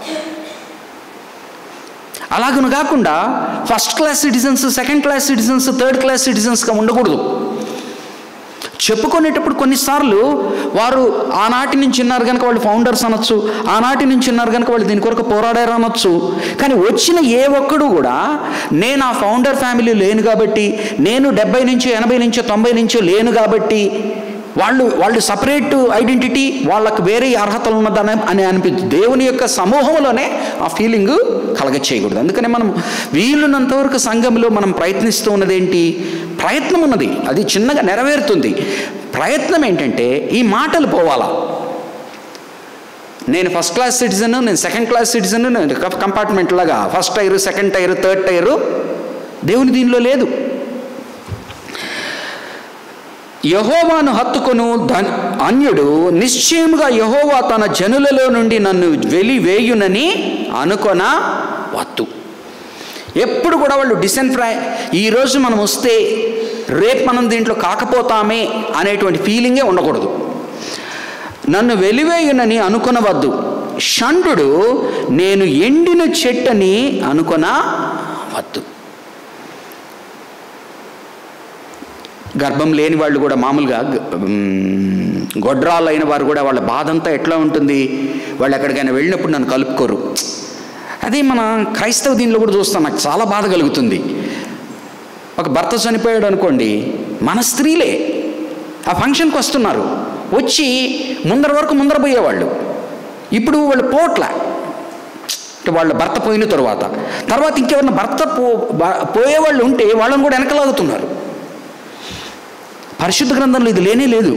S1: అలాగను కాకుండా first class citizens, second class citizens, third class సిటిజన్స్గా ఉండకూడదు. చెప్పుకునేటప్పుడు కొన్నిసార్లు వారు ఆనాటి నుంచి ఉన్నారు కనుక వాళ్ళు ఫౌండర్స్ అనొచ్చు, ఆనాటి నుంచి ఉన్నారు కనుక వాళ్ళు దీని కొరకు పోరాడారు అనొచ్చు. కానీ వచ్చిన ఏ ఒక్కడు కూడా నేను ఆ ఫౌండర్ ఫ్యామిలీ లేను కాబట్టి, నేను 70 నుంచో 80 నుంచో 90 నుంచో లేను కాబట్టి వాళ్ళు సపరేట్ ఐడెంటిటీ, వాళ్ళకు వేరే అర్హతలు ఉన్నదని అని అనిపించింది. దేవుని యొక్క సమూహంలోనే ఆ ఫీలింగ్ కలగచేయకూడదు. అందుకనే మనం వీలున్నంతవరకు సంఘంలో మనం ప్రయత్నిస్తూ ఉన్నది ఏంటి, ప్రయత్నం ఉన్నది, అది చిన్నగా నెరవేరుతుంది. ప్రయత్నం ఏంటంటే ఈ మాటలు పోవాలా, నేను ఫస్ట్ క్లాస్ సిటిజన్, నేను సెకండ్ క్లాస్ సిటిజన్, నేను కంపార్ట్మెంట్ లాగా first tier, second tier, third tier, దేవుని దీనిలో లేదు. యెహోవాను హత్తుకొను అన్యుడు నిశ్చయముగా యెహోవా తన జనులలో నుండి నన్ను వెలివేయునని అనుకొనవద్దు. ఎప్పుడు కూడా వాళ్ళు ఈరోజు మనం వస్తే రేపు మనం దీంట్లో కాకపోతామే అనేటువంటి ఫీలింగే ఉండకూడదు. నన్ను వెలివేయునని అనుకొనవద్దు. షండు నేను ఎండిన చెట్టని అనుకొనవద్దు. గర్భం లేని వాళ్ళు కూడా మామూలుగా గొడ్రాళ్ళు అయిన వారు కూడా వాళ్ళ బాధ అంతా ఎట్లా ఉంటుంది, వాళ్ళు ఎక్కడికైనా వెళ్ళినప్పుడు నన్ను కలుపుకోరు. అదే మన క్రైస్తవ దీనిలో కూడా చూస్తాం, నాకు చాలా బాధ కలుగుతుంది. ఒక భర్త చనిపోయాడు అనుకోండి, మన స్త్రీలే ఆ ఫంక్షన్కి వస్తున్నారు, వచ్చి ముందర పోయేవాళ్ళు, ఇప్పుడు వాళ్ళు పోట్ల, వాళ్ళ భర్త పోయిన తర్వాత ఇంకెవరన్నా భర్త పోయేవాళ్ళు ఉంటే వాళ్ళని కూడా వెనకలాగుతున్నారు. పరిశుద్ధ గ్రంథంలో ఇది లేనే లేదు.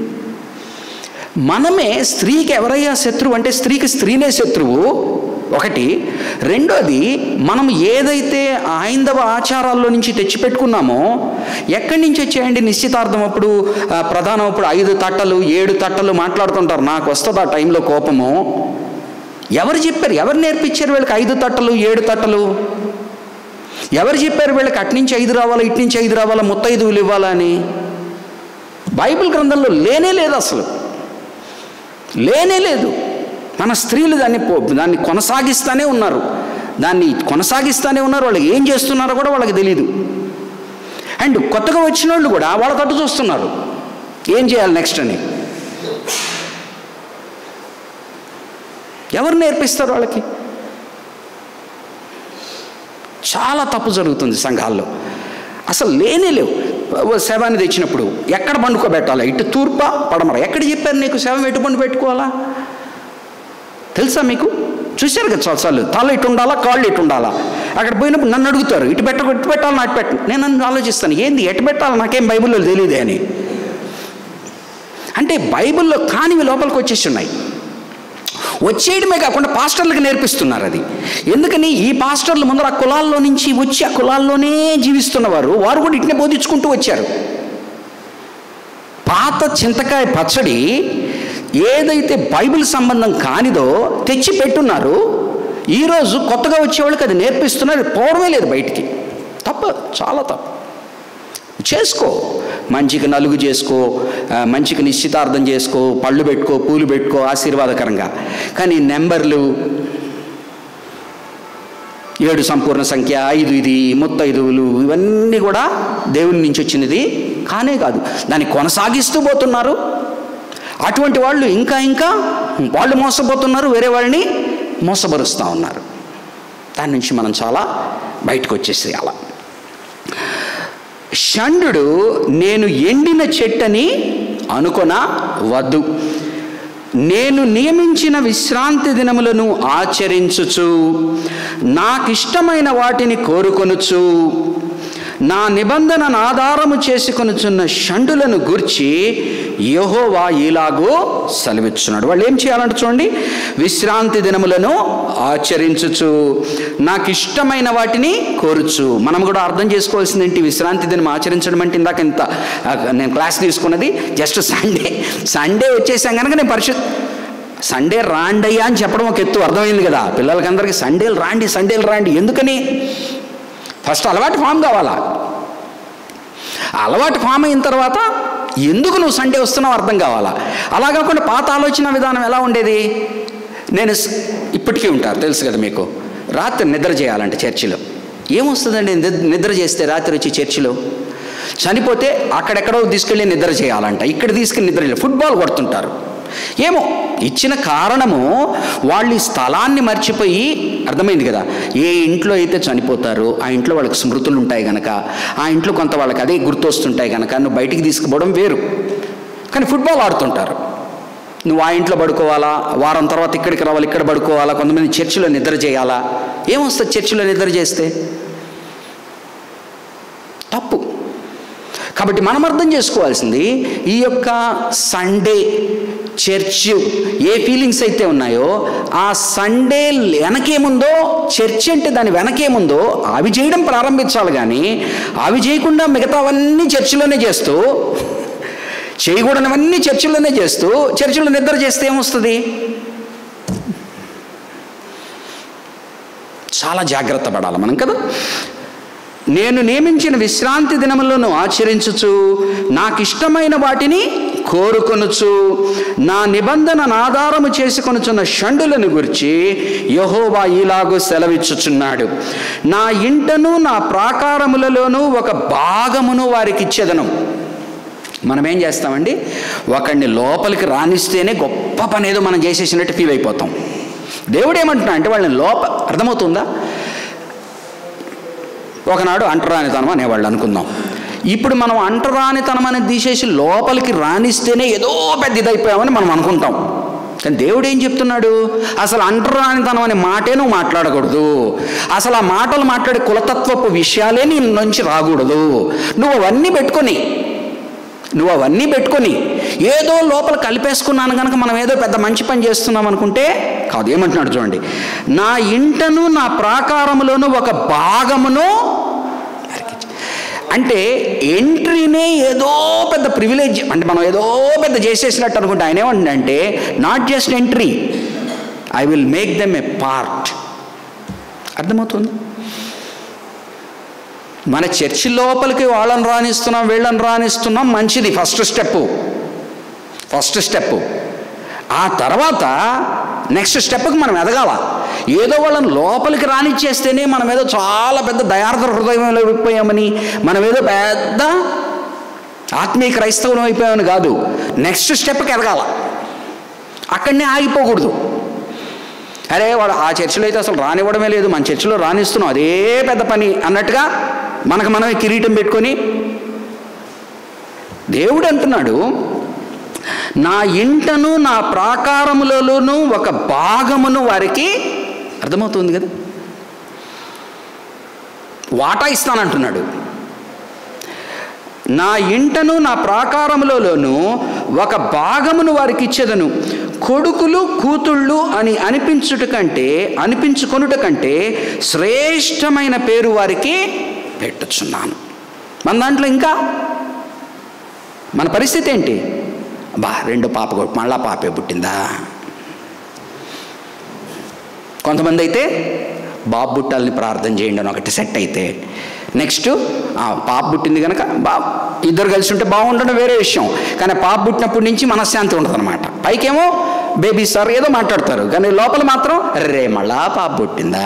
S1: మనమే స్త్రీకి ఎవరయ్యా శత్రువు అంటే స్త్రీకి స్త్రీనే శత్రువు ఒకటి. రెండోది, మనం ఏదైతే హైందవ ఆచారాల్లో నుంచి తెచ్చిపెట్టుకున్నామో, ఎక్కడి నుంచి వచ్చాయండి నిశ్చితార్థం అప్పుడు, ప్రధానం అప్పుడు 5 తట్టలు 7 తట్టలు మాట్లాడుతుంటారు. నాకు వస్తుంది ఆ టైంలో కోపము. ఎవరు చెప్పారు, ఎవరు నేర్పించారు వీళ్ళకి 5 తట్టలు 7 తట్టలు? ఎవరు చెప్పారు వీళ్ళకి అట్నుంచి 5 రావాలా, ఇటు నుంచి 5 రావాలా, 35 ఇవ్వాలా అని? బైబిల్ గ్రంథంలో లేనే లేదు, అసలు లేనే లేదు. మన స్త్రీలు దాన్ని కొనసాగిస్తూనే ఉన్నారు, వాళ్ళు ఏం చేస్తున్నారో కూడా వాళ్ళకి తెలీదు. అండ్ కొత్తగా వచ్చిన వాళ్ళు కూడా వాళ్ళ తట్టు చూస్తున్నారు, ఏం చేయాలి నెక్స్ట్ అని. ఎవరు నేర్పిస్తారు వాళ్ళకి? చాలా తప్పు జరుగుతుంది సంఘాల్లో, అసలు లేనే లేవు. శవాన్ని తెచ్చినప్పుడు ఎక్కడ పండుకోబెట్టాలా, ఇటు తూర్పా పడమర, ఎక్కడ చెప్పారు నీకు శవం ఎటు పండు పెట్టుకోవాలా? తెలుసా మీకు? చూశారు కదా చాలాసార్లు, తల ఇటు ఉండాలా, కాళ్ళు ఇటు ఉండాలా. అక్కడ పోయినప్పుడు నన్ను అడుగుతారు, ఇటు పెట్టాలి అటు పెట్ట. నేను ఆలోచిస్తాను, ఏంది ఎటు పెట్టాలి, నాకేం బైబిల్లో తెలియదే అని. అంటే బైబిల్లో కానివి లోపలికి వచ్చేసి ఉన్నాయి. వచ్చేయడమే కాకుండా పాస్టర్లకు నేర్పిస్తున్నారు అది. ఎందుకని ఈ పాస్టర్లు ముందర ఆ కులాల్లో నుంచి వచ్చి ఆ కులాల్లోనే జీవిస్తున్నవారు, వారు కూడా ఇట్నే బోధించుకుంటూ వచ్చారు. పాత చింతకాయ పచ్చడి ఏదైతే బైబిల్ సంబంధం కానిదో తెచ్చి పెట్టున్నారు. ఈరోజు కొత్తగా వచ్చేవాళ్ళకి అది నేర్పిస్తున్నారు. పోవడమే లేదు బయటికి. తప్పు, చాలా తప్పు. చేసుకో, మంచికి నలుగు చేసుకో, మంచికి నిశ్చితార్థం చేసుకో, పళ్ళు పెట్టుకో, పూలు పెట్టుకో ఆశీర్వాదకరంగా. కానీ నెంబర్లు 7 సంపూర్ణ సంఖ్య, 5 ఇది, ముత్తైదువులు, ఇవన్నీ కూడా దేవుని నుంచి వచ్చినది కానే కాదు. దాన్ని కొనసాగిస్తూ పోతున్నారు. అటువంటి వాళ్ళు ఇంకా వాళ్ళు మోసపోతున్నారు, వేరే వాళ్ళని మోసపరుస్తూ ఉన్నారు. దాని నుంచి మనం చాలా బయటకు వచ్చేసేయాల. షండు నేను ఎండిన చెట్టని అనుకొనవద్దు, నేను నియమించిన విశ్రాంతి దినములను ఆచరించుచు నాకిష్టమైన వాటిని కోరుకొనుచు నా నిబంధనను ఆధారము చేసుకొనుచున్న షండులను గూర్చి యెహోవా ఇలాగూ సెలవిచ్చున్నాడు. వాళ్ళు ఏం చేయాలంటే చూడండి, విశ్రాంతి దినములను ఆచరించుచు నాకు ఇష్టమైన వాటిని కోరుచు. మనం కూడా అర్థం చేసుకోవాల్సింది ఏంటి? విశ్రాంతి దినం ఆచరించడం అంటే ఇందాక నేను క్లాస్ తీసుకున్నది జస్ట్ సండే వచ్చేసాం కనుక నేను సండే రాండయ్యా అని చెప్పడం ఒక ఎత్తు, అర్థమైంది కదా పిల్లలకందరికీ. సండేలు రాండి. ఎందుకని? ఫస్ట్ అలవాటు ఫామ్ కావాలా. అలవాటు ఫామ్ అయిన తర్వాత ఎందుకు నువ్వు సండే వస్తున్నావు అర్థం కావాలా. అలా కాకుండా పాత ఆలోచన విధానం ఎలా ఉండేది? నేను ఇప్పటికీ ఉంటారు తెలుసు కదా మీకు, రాత్రి నిద్ర చేయాలంటే చర్చిలో ఏమొస్తుందండి? నిద్ర చేస్తే రాత్రి వచ్చి చర్చిలో చనిపోతే అక్కడెక్కడో తీసుకెళ్ళి నిద్ర చేయాలంట, ఇక్కడ తీసుకెళ్ళి నిద్ర చేయాలి. ఫుట్బాల్ కొడుతుంటారు. ఏమో ఇచ్చిన కారణము వాళ్ళు ఈ స్థలాన్ని మర్చిపోయి, అర్థమైంది కదా, ఏ ఇంట్లో అయితే చనిపోతారో ఆ ఇంట్లో వాళ్ళకి స్మృతులు ఉంటాయి కనుక, ఆ ఇంట్లో కొంత వాళ్ళకి అదే గుర్తొస్తుంటాయి కనుక నువ్వు బయటికి తీసుకుపోవడం వేరు. కానీ ఫుట్బాల్ ఆడుతుంటారు. నువ్వు ఆ ఇంట్లో పడుకోవాలా, వారం తర్వాత ఇక్కడికి రావాలి, ఇక్కడ పడుకోవాలా, కొంతమంది చర్చిలో నిద్ర చేయాలా. ఏమొస్తుంది చర్చిలో నిద్ర చేస్తే? తప్పు. కాబట్టి మనం అర్థం చేసుకోవాల్సింది, ఈ యొక్క సండే చర్చ్ ఏ ఫీలింగ్స్ అయితే ఉన్నాయో ఆ సండే వెనకేముందో, చర్చ్ అంటే దాని వెనకేముందో అవి చేయడం ప్రారంభించాలి. కానీ అవి చేయకుండా మిగతావన్నీ చర్చిలోనే చేస్తూ, చేయకూడనివన్నీ చర్చిలోనే చేస్తూ చర్చిలో నిద్ర చేస్తే ఏమొస్తుంది? చాలా జాగ్రత్త పడాలి మనం కదా. నేను నియమించిన విశ్రాంతి దినములను ఆచరించుచు నాకు ఇష్టమైన వాటిని కోరుకొనుచు నా నిబంధనను ఆధారము చేసుకొనుచున్న షండులను గురించి యెహోవా ఇలాగూ సెలవిచ్చుచున్నాడు, నా ఇంటను నా ప్రాకారములలోనూ ఒక భాగమును వారికి ఇచ్చేదను. మనం ఏం చేస్తామండి, ఒకడిని లోపలికి రానిస్తేనే గొప్ప పని ఏదో మనం చేసేసినట్టు ఫీల్ అయిపోతాం. దేవుడు ఏమంటున్నా అంటే వాళ్ళని అర్థమవుతుందా? ఒకనాడు అంటరానితనం అనేవాళ్ళు అనుకుందాం. ఇప్పుడు మనం అంటరానితనం అనేది తీసేసి లోపలికి రానిస్తేనే ఏదో పెద్ద ఇదైపోయామని మనం అనుకుంటాం. కానీ దేవుడు ఏం చెప్తున్నాడు? అసలు అంటరానితనం అనే మాటే నువ్వు మాట్లాడకూడదు. అసలు ఆ మాటలు మాట్లాడే కులతత్వపు విషయాలే నీ నుంచి రాకూడదు. నువ్వు అవన్నీ పెట్టుకొని ఏదో లోపల కలిపేసుకున్నాను కనుక మనం ఏదో పెద్ద మంచి పని చేస్తున్నాం అనుకుంటే కాదు. ఏమంటున్నాడు చూడండి, నా ఇంటను నా ప్రాకారములోను ఒక భాగమును. అంటే ఎంట్రీనే ఏదో పెద్ద ప్రివిలేజ్, అంటే మనం ఏదో పెద్ద చేసేసినట్టు అనుకుంటే ఆయన ఏమంటుందంటే not just entry, I will make them a part. అర్థమవుతుంది? మన చర్చి లోపలికి వాళ్ళని రానిస్తున్నాం, వీళ్ళని రానిస్తున్నాం, మంచిది. First step. ఆ తర్వాత నెక్స్ట్ స్టెప్కి మనం ఎదగాల. ఏదో వాళ్ళని లోపలికి రానిచ్చేస్తేనే మనం ఏదో చాలా పెద్ద దయార్థ హృదయంలో అయిపోయామని, మనం ఏదో పెద్ద ఆత్మీయ క్రైస్తవులం అయిపోయామని కాదు. నెక్స్ట్ స్టెప్కి ఎదగాల, అక్కడనే ఆగిపోకూడదు. అరే వాడు ఆ చర్చిలో అయితే అసలు రానివ్వడమే లేదు, మన చర్చిలో రానిస్తున్నాం, అదే పెద్ద పని అన్నట్టుగా మనమే కిరీటం పెట్టుకొని. దేవుడు అంటున్నాడు, నా ఇంటను నా ప్రాకారములలోనూ ఒక భాగమును వారికి. అర్థమవుతుంది కదా, వాటా ఇస్తానంటున్నాడు. నా ఇంటను నా ప్రాకారములలోనూ ఒక భాగమును వారికి ఇచ్చేదను, కొడుకులు కూతుళ్ళు అని అనిపించుకొనుట కంటే శ్రేష్టమైన పేరు వారికి పెట్టుచున్నాను. మన దాంట్లో ఇంకా మన పరిస్థితి ఏంటి? రెండో పాప మళ్ళా పాపే పుట్టిందా? కొంతమంది అయితే బాబు పుట్టాలని ప్రార్థన చేయండి అని ఒకటి సెట్ అయితే, నెక్స్ట్ పాప పుట్టింది కనుక ఇద్దరు కలిసి ఉంటే బాగుండడం వేరే విషయం, కానీ పాప పుట్టినప్పటి నుంచి మనశ్శాంతి ఉండదు అనమాట. పైకేమో బేబీ సార్ ఏదో మాట్లాడతారు, కానీ లోపల మాత్రం రే మళ్ళా పాప పుట్టిందా.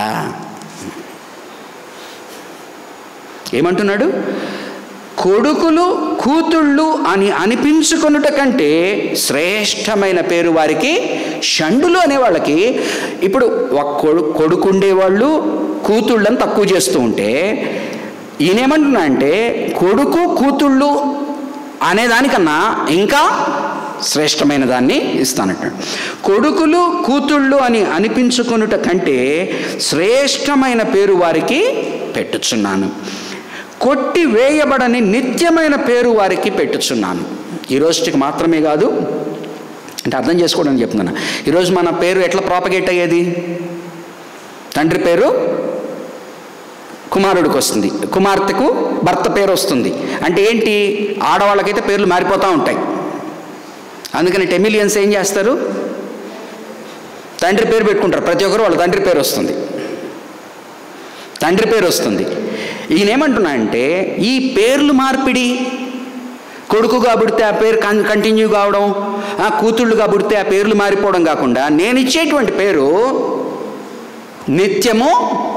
S1: ఏమంటున్నాడు? కొడుకులు కూతుళ్ళు అని అనిపించుకొనుట కంటే శ్రేష్టమైన పేరు వారికి, షండులు అనే వాళ్ళకి. ఇప్పుడు కొడుకు ఉండేవాళ్ళు కూతుళ్ళని తక్కువ చేస్తూ ఉంటే ఈయనేమంటున్నా అంటే కొడుకు కూతుళ్ళు అనేదానికన్నా ఇంకా శ్రేష్టమైన దాన్ని ఇస్తానంటాడు. కొడుకులు కూతుళ్ళు అని అనిపించుకొనుట కంటే శ్రేష్టమైన పేరు వారికి పెట్టుచున్నాను, కొట్టి వేయబడని నిత్యమైన పేరు వారికి పెట్టుచున్నాను. ఈ రోజుకి మాత్రమే కాదు, అంటే అర్థం చేసుకోవడానికి చెప్తున్నాను. ఈరోజు మన పేరు ఎట్లా ప్రాపగేట్ అయ్యేది? తండ్రి పేరు కుమారుడికి వస్తుంది, కుమార్తెకు భర్త పేరు వస్తుంది. అంటే ఏంటి? ఆడవాళ్ళకైతే పేర్లు మారిపోతూ ఉంటాయి. అందుకని టెమిలియన్స్ ఏం చేస్తారు? తండ్రి పేరు పెట్టుకుంటారు. ప్రతి ఒక్కరు వాళ్ళ తండ్రి పేరు వస్తుంది, తండ్రి పేరు వస్తుంది. ఈయనేమంటున్నా అంటే ఈ పేర్లు మార్పిడి, కొడుకుగా పుడితే ఆ పేరు కంటిన్యూ కావడం, కూతుళ్ళుగా పుడితే ఆ పేర్లు మారిపోవడం కాకుండా నేను ఇచ్చేటువంటి పేరు నిత్యము.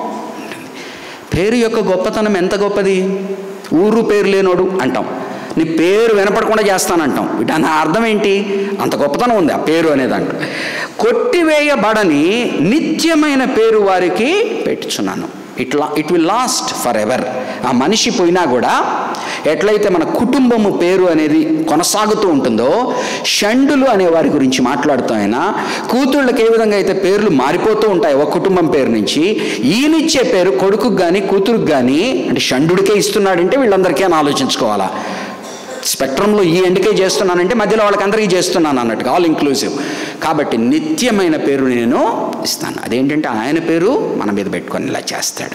S1: పేరు యొక్క గొప్పతనం ఎంత గొప్పది! ఊరు పేరు లేనోడు అంటాం, నీ పేరు వినపడకుండా చేస్తానంటాం. దాని అర్థం ఏంటి? అంత గొప్పతనం ఉంది ఆ పేరు అనేదాంట్లో. కొట్టివేయబడని నిత్యమైన పేరు వారికి పెట్టుచున్నాను. It will last forever. ఆ మనిషి పోయినా కూడా ఎట్లయితే మన కుటుంబము పేరు అనేది కొనసాగుతూ ఉంటుందో, షండులు అనే వారి గురించి మాట్లాడుతూ అయినా కూతుళ్ళకి ఏ విధంగా అయితే పేర్లు మారిపోతూ ఉంటాయి ఒక కుటుంబం పేరు నుంచి, ఈయనిచ్చే పేరు కొడుకుకు కానీ కూతురుకు కానీ, అంటే షండుడికే ఇస్తున్నాడంటే వీళ్ళందరికీ అని ఆలోచించుకోవాలా. స్పెక్ట్రంలో ఈ ఎండ్కే చేస్తున్నానంటే మధ్యలో వాళ్ళకందరికీ చేస్తున్నాను అన్నట్టుగా, ఆల్ ఇంక్లూసివ్. కాబట్టి నిత్యమైన పేరు నేను ఇస్తాను. అదేంటంటే ఆయన పేరు మన మీద పెట్టుకొని ఇలా చేస్తాడు.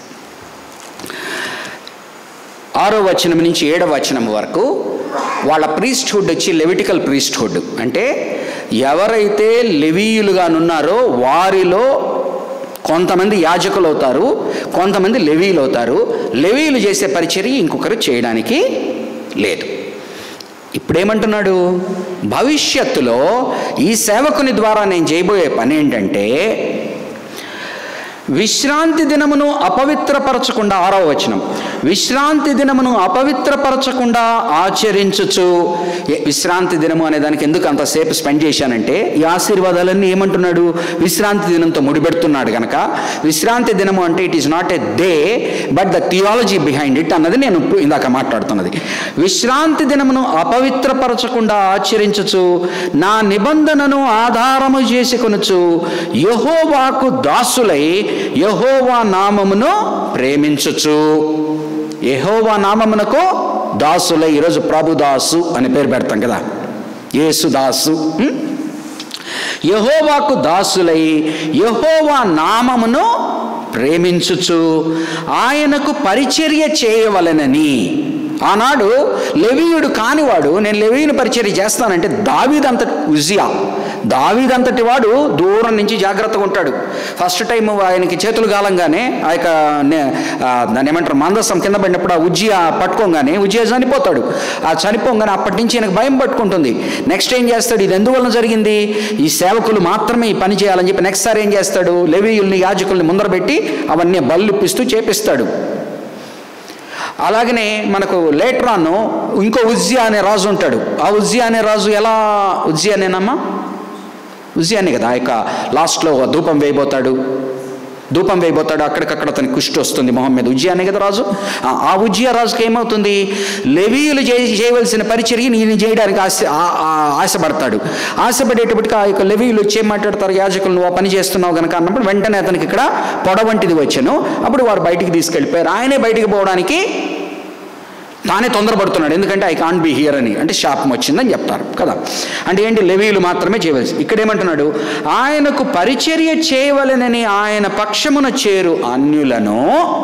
S1: 6వ వచనం నుంచి 7వ వచనం వరకు వాళ్ళ ప్రీస్ట్హుడ్ వచ్చి లెవిటికల్ ప్రీస్ట్హుడ్. అంటే ఎవరైతే లెవీయులుగానున్నారో వారిలో కొంతమంది యాజకులు అవుతారు, కొంతమంది లెవీయులు అవుతారు. లెవీయులు చేసే పరిచర్య ఇంకొకరు చేయడానికి లేదు. ఇప్పుడేమంటున్నాడు? భవిష్యత్తులో ఈ సేవకుని ద్వారా నేను చేయబోయే పని ఏంటంటే విశ్రాంతి దినమును అపవిత్రపరచకుండా, 6వ వచనం, విశ్రాంతి దినమును అపవిత్రపరచకుండా ఆచరించుచు. విశ్రాంతి దినము అనే దానికి ఎందుకు అంతసేపు స్పెండ్ చేశానంటే ఈ ఆశీర్వాదాలన్నీ ఏమంటున్నాడు? విశ్రాంతి దినంతో ముడిపెడుతున్నాడు కనుక. విశ్రాంతి దినము అంటే it is not a day but the theology behind it అన్నది నేను ఇందాక మాట్లాడుతున్నది. విశ్రాంతి దినమును అపవిత్రపరచకుండా ఆచరించుచు నా నిబంధనను ఆధారము చేసుకొనుచు యెహోవాకు దాసులై యెహోవా నామమును ప్రేమించుచు. యెహోవా నామమునకు దాసులై, ఈరోజు ప్రభుదాసు అని పేరు పెడతాం కదా, యేసుదాసు. యెహోవాకు దాసులై యెహోవా నామమును ప్రేమించుచు ఆయనకు పరిచర్య చేయవలెనని. ఆనాడు లెవీయుడు కానివాడు నేను లెవీయుని పరిచర్య చేస్తానంటే దావీదంతటి వాడు దూరం నుంచి జాగ్రత్తగా ఉంటాడు. ఫస్ట్ టైం ఆయనకి చేతులు గాలంగానే ఆ యొక్క దాన్ని ఏమంటారు మందసం కింద పడినప్పుడు ఆ ఉజ్జియా పట్టుకోగానే ఉజ్జియా చనిపోతాడు. ఆ చనిపోగానే అప్పటి నుంచి ఆయనకు భయం పట్టుకుంటుంది. నెక్స్ట్ ఏం చేస్తాడు? ఇది ఎందువలన జరిగింది? ఈ సేవకులు మాత్రమే ఈ పని చేయాలని చెప్పి నెక్స్ట్ సారి ఏం చేస్తాడు? లెవీయుల్ని యాజకుల్ని ముందర పెట్టి అవన్నీ బల్లిప్పిస్తూ చేపిస్తాడు. అలాగనే మనకు లేటర్ ఆన్ ఇంకో ఉజ్జియా అనే రాజు ఉంటాడు. ఆ ఉజ్జియా అనే రాజు ఎలా? ఉజ్జియానేనమ్మా, ఉజ్జియానే కదా. ఆ యొక్క లాస్ట్లో ధూపం వేయబోతాడు, అక్కడికక్కడ అతనికి కుష్టి వస్తుంది మొహం మీద. ఉజ్జియానే కదా రాజు. ఆ ఉజ్జియా రాజుకి ఏమవుతుంది? లెవీయులు చేయవలసిన పరిచర్యని ఈయన చేయడానికి ఆశపడతాడు. ఆశపడేటప్పటికి ఆ యొక్క లెవీయులు వచ్చి ఏం మాట్లాడతారు? యాజకులు నువ్వు పని చేస్తున్నావు కనుక అన్నప్పుడు వెంటనే అతనికి ఇక్కడ పొడ వంటిది వచ్చాను. అప్పుడు వారు బయటికి తీసుకెళ్ళిపోయారు. ఆయనే బయటికి పోవడానికి తానే తొందరపడుతున్నాడు, ఎందుకంటే ఐ కాంట్ బి హియర్ అని, అంటే శాపం వచ్చిందని చెప్తారు కదా. అంటే ఏంటి, లేవీయులు మాత్రమే చేయవలసి. ఇక్కడ ఏమంటున్నాడు, ఆయనకు పరిచర్య చేయవలెనని ఆయన పక్షమున చేరు అన్యులను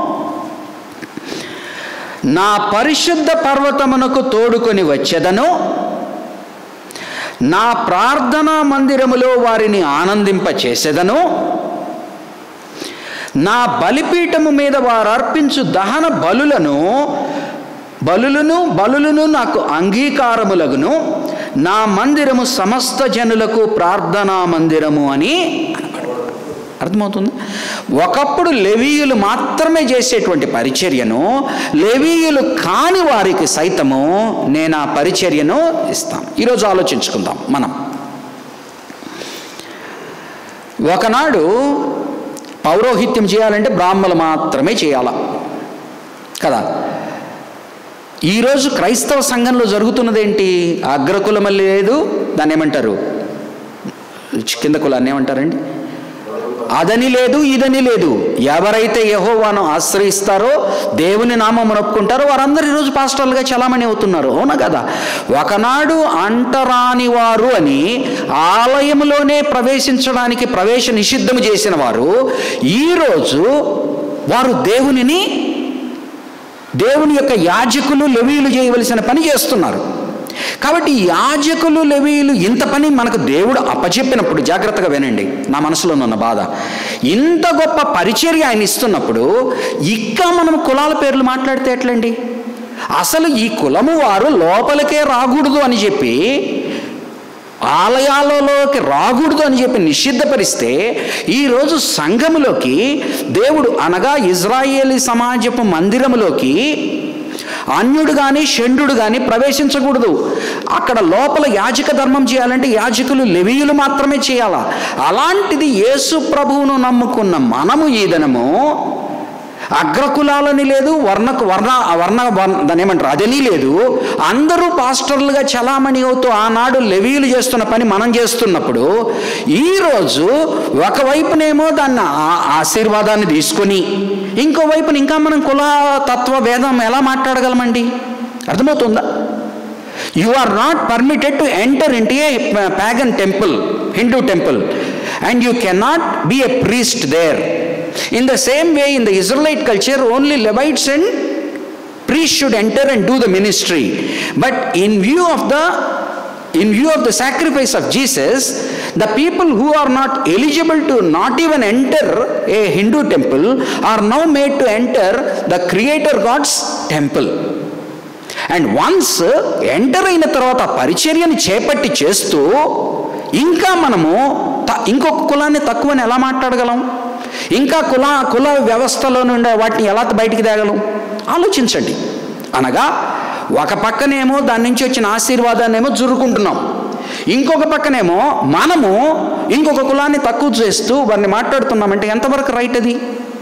S1: నా పరిశుద్ధ పర్వతమునకు తోడుకొని వచ్చెదను, నా ప్రార్థనా మందిరములో వారిని ఆనందింపచేసెదను, నా బలిపీఠము మీద వారు అర్పించు దహన బలులను నాకు అంగీకారములగును, నా మందిరము సమస్త జనులకు ప్రార్థనా మందిరము అని అర్థమవుతుంది. ఒకప్పుడు లేవీయులు మాత్రమే చేసేటువంటి పరిచర్యను లేవీయులు కాని వారికి సైతము నేను ఆ పరిచర్యను ఇస్తాను. ఈరోజు ఆలోచించుకుందాం మనం. ఒకనాడు పౌరోహిత్యం చేయాలంటే బ్రాహ్మణులు మాత్రమే చేయాల కదా. ఈరోజు క్రైస్తవ సంఘంలో జరుగుతున్నదేంటి, అగ్రకులం లేదు, దాన్ని ఏమంటారు, కింద కులాన్ని ఏమంటారండి, అదని లేదు ఇదని లేదు. ఎవరైతే యెహోవాను ఆశ్రయిస్తారో దేవుని నామం ఒప్పుకుంటారో వారందరూ ఈరోజు పాస్టర్లుగా చలామణి అవుతున్నారు. అవునా కదా. ఒకనాడు అంటరాని వారు అని ఆలయంలోనే ప్రవేశించడానికి ప్రవేశ నిషిద్ధము చేసిన వారు ఈరోజు వారు దేవుని యొక్క యాజకులు లేవీయులు చేయవలసిన పని చేస్తున్నారు. కాబట్టి యాజకులు లేవీయులు ఇంత పని మనకు దేవుడు అప్పచెప్పినప్పుడు జాగ్రత్తగా వినండి, నా మనసులో ఉన్న బాధ. ఇంత గొప్ప పరిచర్య ఆయన ఇస్తున్నప్పుడు ఇంకా మనం కులాల పేర్లు మాట్లాడితే ఎట్లండి? అసలు ఈ కులము వారు లోపలికే రాకూడదు అని చెప్పి, ఆలయాలలోకి రాకూడదు అని చెప్పి నిషిద్ధపరిస్తే ఈరోజు సంఘములోకి దేవుడు అనగా ఇజ్రాయేలీ సమాజపు మందిరములోకి అన్యుడు కానీ షండు కానీ ప్రవేశించకూడదు. అక్కడ లోపల యాజక ధర్మం చేయాలంటే యాజకులు లేవీయులు మాత్రమే చేయాలా. అలాంటిది యేసు ప్రభువును నమ్ముకున్న మనము ఈ దినము అగ్రకులాలని లేదు, దాన్ని ఏమంటారు అదని లేదు, అందరూ పాస్టర్లుగా చలామణి అవుతూ ఆనాడు లేవీయులు చేస్తున్న పని మనం చేస్తున్నప్పుడు ఈరోజు ఒకవైపునేమో దాన్ని ఆశీర్వాదాన్ని తీసుకొని ఇంకోవైపున ఇంకా మనం కుల తత్వ భేదం ఎలా మాట్లాడగలమండి? అర్థమవుతుందా? You are not permitted to enter into a pagan temple, Hindu temple, and you cannot be a priest there. In the same way, in the Israelite culture, only Levites and priests should enter and do the ministry. But in view of the sacrifice of Jesus, the people who are not eligible to not even enter a Hindu temple are now made to enter the Creator God's temple. And once enter అయిన తర్వాత పరిచర్యను చేపట్టి చేస్తూ ఇంకా మనము ఇంకొక కులాన్ని తక్కువని ఎలా మాట్లాడగలం? ఇంకా కుల వ్యవస్థలో నుండి వాటిని ఎలా బయటికి తేగలం? ఆలోచించండి. అనగా ఒక పక్కనేమో దాని నుంచి వచ్చిన ఆశీర్వాదాన్నేమో జురుకుంటున్నాం, ఇంకొక పక్కనేమో మనము ఇంకొక కులాన్ని తక్కువ చేస్తూ వారిని మాట్లాడుతున్నామంటే ఎంతవరకు రైట్? అది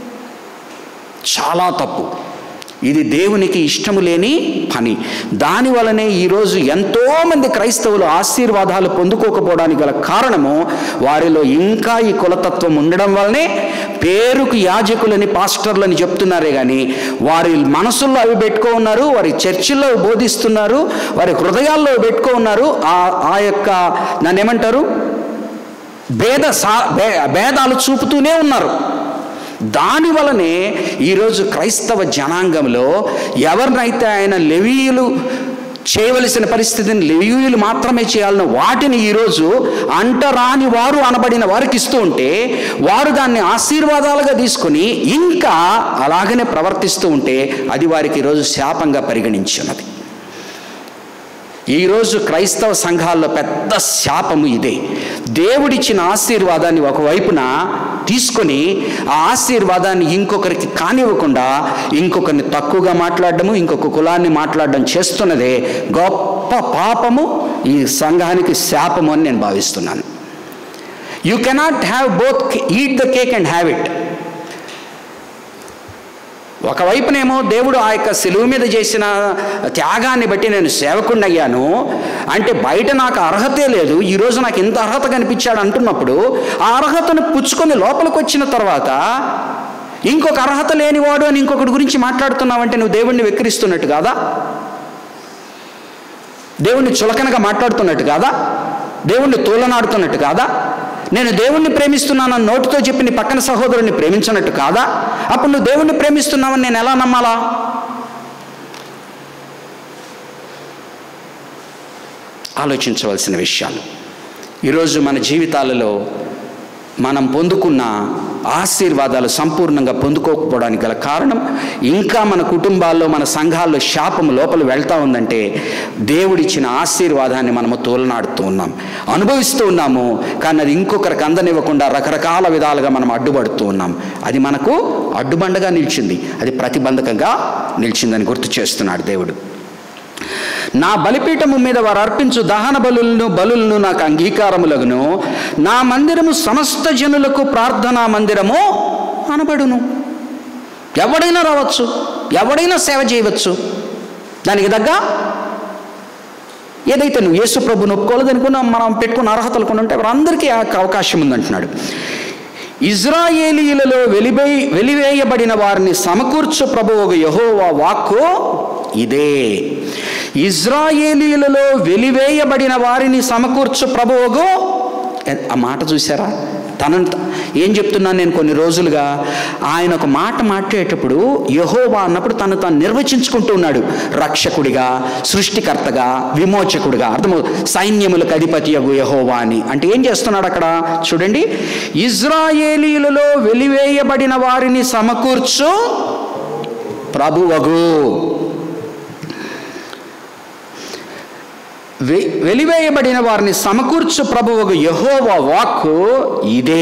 S1: చాలా తప్పు. ఇది దేవునికి ఇష్టము లేని పని. దానివలనే ఈరోజు ఎంతోమంది క్రైస్తవులు ఆశీర్వాదాలు పొందుకోకపోవడానికి గల కారణము వారిలో ఇంకా ఈ కులతత్వం ఉండడం వల్లనే పేరుకు యాజకులని పాస్టర్లని చెప్తున్నారే కానీ వారి మనసుల్లో అవి పెట్టుకో ఉన్నారు, వారి చర్చిల్లో బోధిస్తున్నారు, వారి హృదయాల్లో పెట్టుకో ఉన్నారు. ఆ యొక్క దాన్ని ఏమంటారు భేదాలు చూపుతూనే ఉన్నారు. దానివలనే ఈరోజు క్రైస్తవ జనాంగంలో ఎవరినైతే ఆయన లేవీయులు చేయవలసిన పరిస్థితిని లేవీయులు మాత్రమే చేయాలని వాటిని ఈరోజు అంటరాని వారు అనబడిన వారికి ఇస్తూ ఉంటే వారు దాన్ని ఆశీర్వాదాలుగా తీసుకొని ఇంకా అలాగనే ప్రవర్తిస్తూ ఉంటే అది వారికి ఈరోజు శాపంగా పరిగణించున్నది. ఈరోజు క్రైస్తవ సంఘాల్లో పెద్ద శాపము ఇదే. దేవుడిచ్చిన ఆశీర్వాదాన్ని ఒకవైపున తీసుకొని ఆ ఆశీర్వాదాన్ని ఇంకొకరికి కానివ్వకుండా ఇంకొకరిని తక్కువగా మాట్లాడడము, ఇంకొక కులాన్ని మాట్లాడడం చేస్తున్నదే గొప్ప పాపము, ఈ సంఘానికి శాపము అని నేను భావిస్తున్నాను. You cannot have both, eat the cake and have it. ఒకవైపునేమో దేవుడు ఆ యొక్క సిలువ మీద చేసిన త్యాగాన్ని బట్టి నేను సేవకుడిని అయ్యాను అంటే బయట నాకు అర్హతే లేదు, ఈరోజు నాకు ఇంత అర్హత కనిపించాడు అంటున్నప్పుడు ఆ అర్హతను పుచ్చుకొని లోపలికి వచ్చిన తర్వాత ఇంకొక అర్హత లేనివాడు అని ఇంకొకటి గురించి మాట్లాడుతున్నావంటే నువ్వు దేవుడిని వెక్కిరిస్తున్నట్టు కాదా? దేవుణ్ణి చులకనగా మాట్లాడుతున్నట్టు కాదా? దేవుణ్ణి తోలనాడుతున్నట్టు కాదా? నేను దేవుణ్ణి ప్రేమిస్తున్నానని నోటితో చెప్పి నీ పక్కన సహోదరుని ప్రేమించినట్టు కాదా? అప్పుడు నువ్వు దేవుణ్ణి ప్రేమిస్తున్నావని నేను ఎలా నమ్మాలా? ఆలోచించవలసిన విషయాలు. ఈరోజు మన జీవితాలలో మనం పొందుకున్న ఆశీర్వాదాలు సంపూర్ణంగా పొందుకోకపోవడానికి గల కారణం, ఇంకా మన కుటుంబాల్లో మన సంఘాల్లో శాపం లోపల వెళ్తూ ఉందంటే దేవుడిచ్చిన ఆశీర్వాదాన్ని మనము తోలనాడుతూ ఉన్నాం, అనుభవిస్తూ ఉన్నాము. కానీ అది ఇంకొకరికి అందనివ్వకుండా రకరకాల విధాలుగా మనం అడ్డుపడుతూ ఉన్నాం. అది మనకు అడ్డుబండగా నిలిచింది, అది ప్రతిబంధకంగా నిలిచిందని గుర్తు చేస్తున్నాడు దేవుడు. నా బలిపీఠము మీద వారు అర్పించు దహన బలులను నాకు అంగీకారములగును, నా మందిరము సమస్త జనులకు ప్రార్థనా మందిరము అనబడును. ఎవడైనా రావచ్చు, ఎవడైనా సేవ చేయవచ్చు. దానికి తగ్గ ఏదైతే నువ్వు యేసు ప్రభుని ఒప్పుకోలేదనుకున్నా మనం పెట్టుకున్న అర్హతలు కొన్ని ఉంటాయి, వారందరికీ అవకాశం ఉందంటున్నాడు. ఇజ్రాయేలీయులలో వెలివేయబడిన వారిని సమకూర్చు ప్రభువు యెహోవా వాక్కు ఇదే. ఇజ్రాయేలీయులలో వెలివేయబడిన వారిని సమకూర్చు ప్రభువుకు, ఆ మాట చూసారా? తనంత ఏం చెప్తున్నాను నేను కొన్ని రోజులుగా, ఆయన ఒక మాట మాట్లాడేటప్పుడు యెహోవా అన్నప్పుడు తను తాను నిర్వచించుకుంటూ ఉన్నాడు. రక్షకుడిగా, సృష్టికర్తగా, విమోచకుడిగా, అర్థమవు సైన్యములకు అధిపతియగు యెహోవా అని. అంటే ఏం చేస్తున్నాడు అక్కడ చూడండి, ఇజ్రాయేలీయులలో వెలివేయబడిన వారిని సమకూర్చు ప్రభువగు. వెలివేయబడిన వారిని సమకూర్చు ప్రభువుకు యెహోవా వాక్కు ఇదే.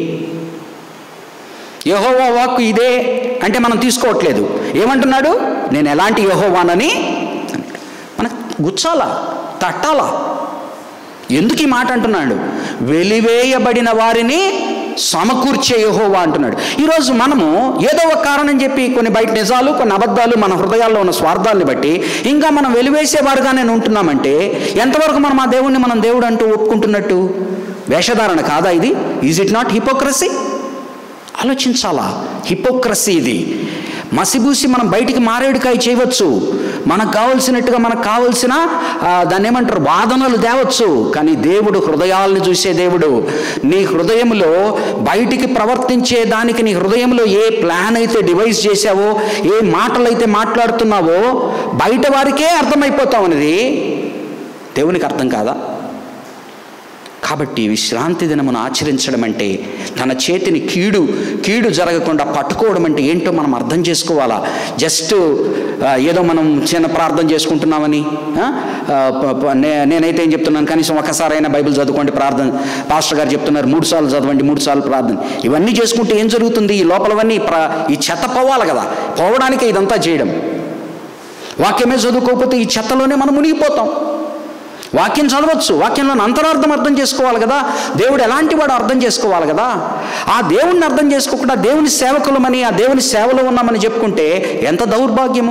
S1: యెహోవా వాక్కు ఇదే అంటే మనం తీసుకోవట్లేదు. ఏమంటున్నాడు? నేను ఎలాంటి యెహోవానని మనకు గుచ్చాలా, తట్టాలా? ఎందుకు ఈ మాట అంటున్నాడు? వెలివేయబడిన వారిని సమకూర్చే యెహోవా అంటున్నాడు. ఈరోజు మనము ఏదో ఒక కారణం చెప్పి కొన్ని బయట నిజాలు, కొన్ని అబద్ధాలు, మన హృదయాల్లో ఉన్న స్వార్థాలని బట్టి ఇంకా మనం వెలివేసేవారుగానే ఉంటున్నామంటే ఎంతవరకు మనం ఆ దేవుణ్ణి మనం దేవుడు అంటూ ఒప్పుకుంటున్నట్టు? వేషధారణ కాదా ఇది? Is it not hypocrisy? ఆలోచించాలా. హిపోక్రసీ ఇది. మసిబూసి మనం బయటికి మారేడుకాయ చేయవచ్చు, మనకు కావలసినట్టుగా మనకు కావలసిన దాన్ని ఏమంటారు వాదనలు తేవచ్చు. కానీ దేవుడు హృదయాలను చూసే దేవుడు. నీ హృదయంలో బయటికి ప్రవర్తించే దానికి నీ హృదయంలో ఏ ప్లాన్ అయితే డివైస్ చేసావో, ఏ మాటలు అయితే మాట్లాడుతున్నావో బయట వారికే అర్థమైపోతావు అనేది దేవునికి అర్థం కాదా? కాబట్టి విశ్రాంతి దినమును ఆచరించడం అంటే తన చేతిని కీడు జరగకుండా పట్టుకోవడం అంటే ఏంటో మనం అర్థం చేసుకోవాలా. జస్ట్ ఏదో మనం చిన్న ప్రార్థన చేసుకుంటున్నామని నేనైతే ఏం చెప్తున్నాను, కనీసం ఒకసారైనా బైబిల్ చదువుకోండి ప్రార్థన. పాస్టర్ గారు చెప్తున్నారు 3 సార్లు చదవండి, 3 సార్లు ప్రార్థన. ఇవన్నీ చేసుకుంటే ఏం జరుగుతుంది? ఈ లోపలవన్నీ ఈ చెత్త పోవాలి కదా, పోవడానికే ఇదంతా చేయడం. వాక్యమే చదువుకోకపోతే ఈ చెత్తలోనే మనం మునిగిపోతాం. వాక్యం చదవచ్చు, వాక్యంలో అంతరార్థం అర్థం చేసుకోవాలి కదా, దేవుడు ఎలాంటి వాడు అర్థం చేసుకోవాలి కదా. ఆ దేవుణ్ణి అర్థం చేసుకోకుండా దేవుని సేవకులమని, ఆ దేవుని సేవలో ఉన్నామని చెప్పుకుంటే ఎంత దౌర్భాగ్యము.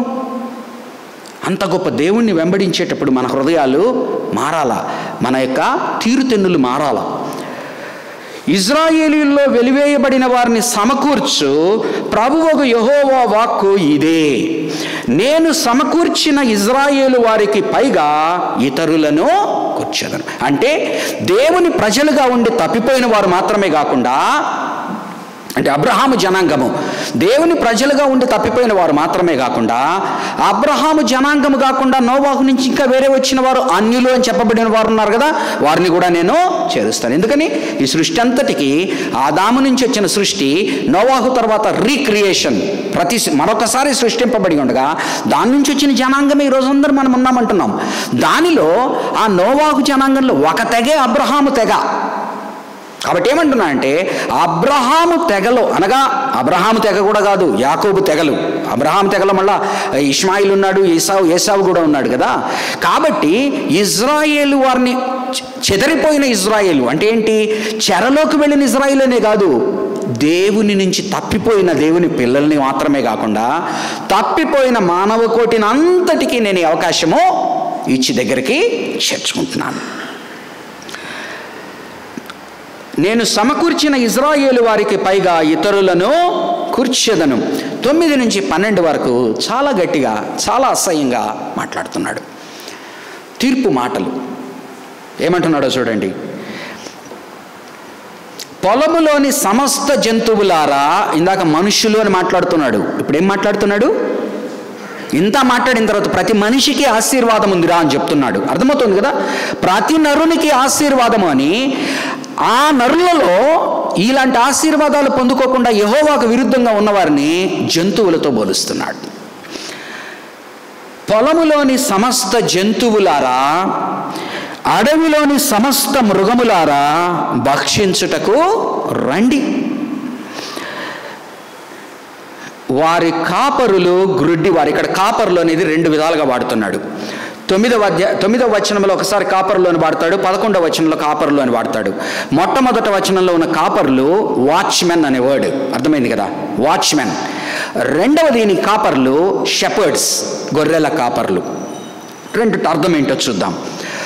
S1: అంత గొప్ప దేవుణ్ణి వెంబడించేటప్పుడు మన హృదయాలు మారాలా, మన యొక్క తీరుతెన్నులు మారాలా. ఇజ్రాయేలీయుల్లో వెలివేయబడిన వారిని సమకూర్చు ప్రభువుకు యెహోవా వాక్కు ఇదే. నేను సమకూర్చిన ఇజ్రాయేలు వారికి పైగా ఇతరులను కూర్చెదను. అంటే దేవుని ప్రజలుగా ఉండి తప్పిపోయిన వారు మాత్రమే కాకుండా, అంటే అబ్రహాము జనాంగము దేవుని ప్రజలుగా ఉండి తప్పిపోయిన వారు మాత్రమే కాకుండా, అబ్రహాము జనాంగము కాకుండా నోవాహు నుంచి ఇంకా వేరే వచ్చిన వారు అన్యులు అని చెప్పబడిన వారు ఉన్నారు కదా, వారిని కూడా నేను చేరుస్తాను. ఎందుకని? ఈ సృష్టి అంతటికి ఆదాము నుంచి వచ్చిన సృష్టి, నోవాహు తర్వాత రీక్రియేషన్, మరొకసారి సృష్టింపబడి ఉండగా దాని నుంచి వచ్చిన జనాంగమే ఈరోజు అందరూ మనం ఉన్నామంటున్నాం. దానిలో ఆ నోవాహు జనాంగంలో ఒక తెగే అబ్రహాము తెగ. కాబట్టి ఏమంటున్నా అంటే అబ్రహాము తెగలో, అనగా అబ్రహాము తెగ కూడా కాదు, యాకోబు తెగలు. అబ్రహాము తెగలో మళ్ళా ఇష్మాయిల్ ఉన్నాడు, ఏసావు కూడా ఉన్నాడు కదా. కాబట్టి ఇజ్రాయేలు వారిని, చెదరిపోయిన ఇజ్రాయేలు అంటే ఏంటి? చెరలోకి వెళ్ళిన ఇజ్రాయేల్ అనే కాదు, దేవుని నుంచి తప్పిపోయిన దేవుని పిల్లల్ని మాత్రమే కాకుండా తప్పిపోయిన మానవ కోటిని అంతటికీ నేను ఈ అవకాశము ఇచ్చి దగ్గరికి చేర్చుకుంటున్నాను. నేను సమకూర్చిన ఇజ్రాయేలు వారికి పైగా ఇతరులను కూర్చెదను. 9 నుంచి 12 వరకు చాలా గట్టిగా, చాలా అసహ్యంగా మాట్లాడుతున్నాడు. తీర్పు మాటలు. ఏమంటున్నాడో చూడండి. పొలములోని సమస్త జంతువులారా, ఇందాక మనుషులు అని మాట్లాడుతున్నాడు, ఇప్పుడు ఏం మాట్లాడుతున్నాడు? ఇంత మాట్లాడిన తర్వాత ప్రతి మనిషికి ఆశీర్వాదం ఉందిరా అని చెప్తున్నాడు. అర్థమవుతుంది కదా? ప్రతి నరునికి ఆశీర్వాదము అని. ఆ నరులలో ఇలాంటి ఆశీర్వాదాలు పొందుకోకుండా యెహోవాకు విరుద్ధంగా ఉన్నవారిని జంతువులతో పోలుస్తున్నాడు. పొలములోని సమస్త జంతువులారా, అడవిలోని సమస్త మృగములారా భక్షించుటకు రండి. వారి కాపరులు గ్రుడ్డివారు. ఇక్కడ కాపరులు అనేది 2 విధాలుగా వాడుతున్నాడు. 9వ వచనంలో ఒకసారి కాపరులు అని వాడతాడు, 11వ వచనంలో కాపరులు అని వాడతాడు. మొట్టమొదటి వచనంలో ఉన్న కాపరులు వాచ్మెన్ అనే వర్డ్, అర్థమైంది కదా, వాచ్మెన్. రెండవ దీని కాపర్లు షెపర్డ్స్, గొర్రెల కాపర్లు. రెండిటి అర్థం ఏంటో చూద్దాం.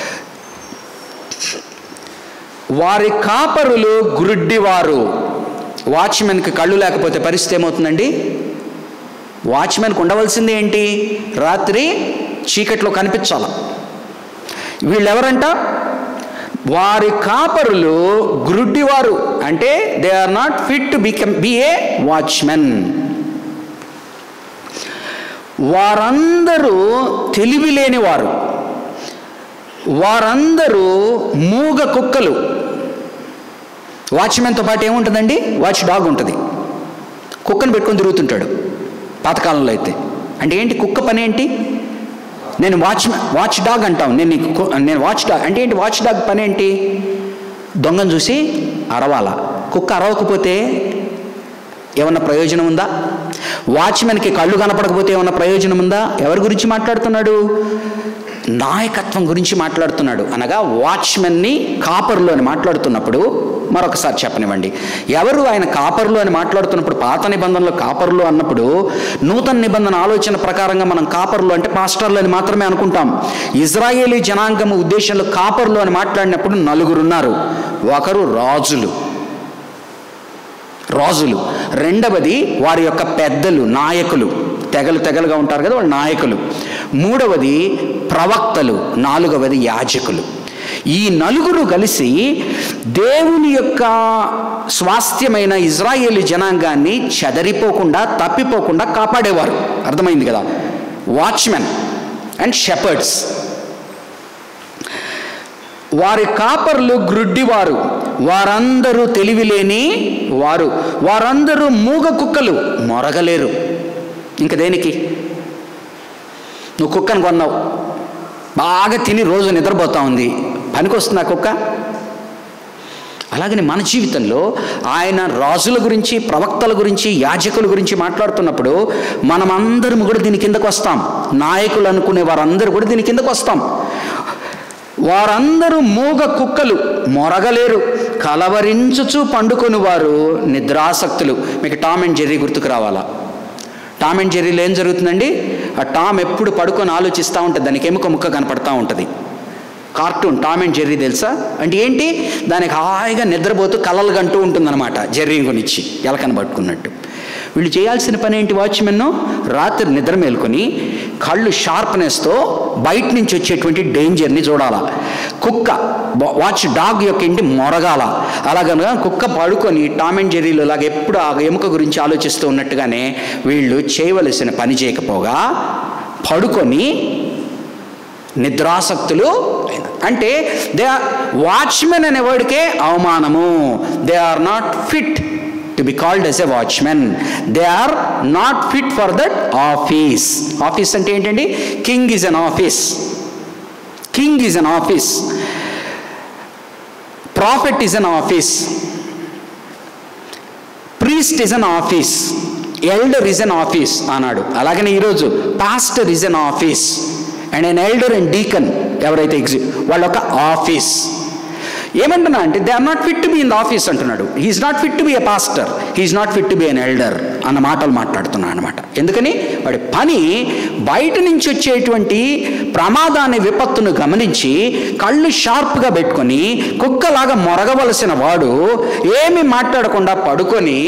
S1: వారి కాపరులు గ్రుడ్డివారు. వాచ్మెన్కి కళ్ళు లేకపోతే పరిస్థితి ఏమవుతుందండి? వాచ్మెన్కి ఉండవలసింది ఏంటి? రాత్రి చీకట్లో కనిపించాల. వీళ్ళెవరంట? వారి కాపరులు గ్రుడ్డివారు, అంటే they are not fit to be a watchmen. వారందరూ తెలివి లేనివారు, వారందరూ మూగ కుక్కలు. వాచ్మెన్తో పాటు ఏముంటుందండి? వాచ్ డాగ్ ఉంటుంది. కుక్కను పెట్టుకొని తిరుగుతుంటాడు పాతకాలంలో అయితే. అంటే ఏంటి కుక్క పని ఏంటి? నేను వాచ్ డాగ్ అంటాం, నేను వాచ్ డాగ్ అంటే ఏంటి? వాచ్ డాగ్ పని ఏంటి? దొంగను చూసి అరవాల. కుక్క అరవకపోతే ఏమన్నా ప్రయోజనం ఉందా? వాచ్మెన్కి కళ్ళు కనపడకపోతే ఏమన్నా ప్రయోజనం ఉందా? ఎవరి గురించి మాట్లాడుతున్నాడు? నాయకత్వం గురించి మాట్లాడుతున్నాడు. అనగా వాచ్మెన్ని కాపరులు అని మాట్లాడుతున్నప్పుడు మరొకసారి చెప్పనివ్వండి, ఎవరు ఆయన కాపరులు అని మాట్లాడుతున్నప్పుడు, పాత నిబంధనలో కాపరులు అన్నప్పుడు నూతన నిబంధన ఆలోచన ప్రకారంగా మనం కాపరులు అంటే పాస్టర్లు అని మాత్రమే అనుకుంటాం. ఇజ్రాయేలీ జనాంగము ఉద్దేశంలో కాపరులు అని మాట్లాడినప్పుడు 4 ఉన్నారు. ఒకరు రాజులు, రెండవది వారి యొక్క పెద్దలు, నాయకులు, తెగలుగా ఉంటారు కదా వాళ్ళు, నాయకులు. మూడవది ప్రవక్తలు, 4వది యాజకులు. ఈ 4 కలిసి దేవుని యొక్క స్వాస్థ్యమైన ఇజ్రాయేలీ జనాంగాన్ని చెదరిపోకుండా, తప్పిపోకుండా కాపాడేవారు. అర్థమైంది కదా? Watchmen and shepherds. వారి కాపర్లు గ్రుడ్డివారు, వారందరూ తెలివిలేని వారు, వారందరూ మూగ కుక్కలు, మొరగలేరు. ఇంక దేనికి? నువ్వు కుక్కను కొన్నావు, బాగా తిని రోజు నిద్రపోతా ఉంది, పనికొస్తుంది ఆ కుక్క? అలాగని మన జీవితంలో ఆయన రాజుల గురించి, ప్రవక్తల గురించి, యాజకుల గురించి మాట్లాడుతున్నప్పుడు మనమందరం కూడా దీని కిందకు వస్తాం. నాయకులు అనుకునే వారందరూ కూడా దీని కిందకు వస్తాం. వారందరూ మూగ కుక్కలు, మొరగలేరు, కలవరించుచు పండుకొని వారు నిద్రాసక్తులు. మీకు టామ్ అండ్ జెర్రీ గుర్తుకు రావాలా? టామ్ అండ్ జెర్రీలో ఏం జరుగుతుందండి? ఆ టామ్ ఎప్పుడు పడుకొని ఆలోచిస్తూ ఉంటుంది, దానికి ఎముక ముక్క కనపడతా ఉంటుంది. కార్టూన్ టామ్ అండ్ జెర్రీ తెలుసా? అంటే ఏంటి? దానికి హాయిగా నిద్రపోతూ కలలు కంటూ ఉంటుందన్నమాట, జెర్రీ గురించి ఎలకను పట్టుకున్నట్టు. వీళ్ళు చేయాల్సిన పని ఏంటి? వాచ్మెన్ రాత్రి నిద్ర మేల్కొని కళ్ళు షార్ప్నెస్తో బయట నుంచి వచ్చేటువంటి డేంజర్ని చూడాలా. కుక్క, వాచ్ డాగ్ యొక్క ఇంటి మొరగాల. అలాగనగా కుక్క పడుకొని టామ్ అండ్ జెర్రీలో లాగా ఎప్పుడు ఆ ఎముక గురించి ఆలోచిస్తూ ఉన్నట్టుగానే వీళ్ళు చేయవలసిన పని చేయకపోగా పడుకొని నిద్రాసక్తులు. అంటే దే ఆర్ వాచ్మెన్ అనే వర్డ్కే అవమానము. They are not fit to be called as a watchman. They are not fit for that office. Office అంటే ఏంటండి? king is an office. King is an office. Prophet is an office. Priest is an office. Elder is an office అన్నాడు. అలాగనే ఈరోజు pastor is an office. And an elder and deacon ఎవరైతే వాళ్ళ ఒక office. ఏమంటున్నా అంటే they are not fit to be in the office అంటున్నాడు. He is not fit to be a pastor, he is not fit to be an elder అన్న మాటలు మాట్లాడుతున్నాడు అనమాట. ఎందుకని? వాడి పని బయట నుంచి వచ్చేటువంటి ప్రమాదాన్ని, విపత్తును గమనించి కళ్ళు షార్ప్గా పెట్టుకొని కుక్కలాగా మొరగవలసిన వాడు ఏమి మాట్లాడకుండా పడుకొని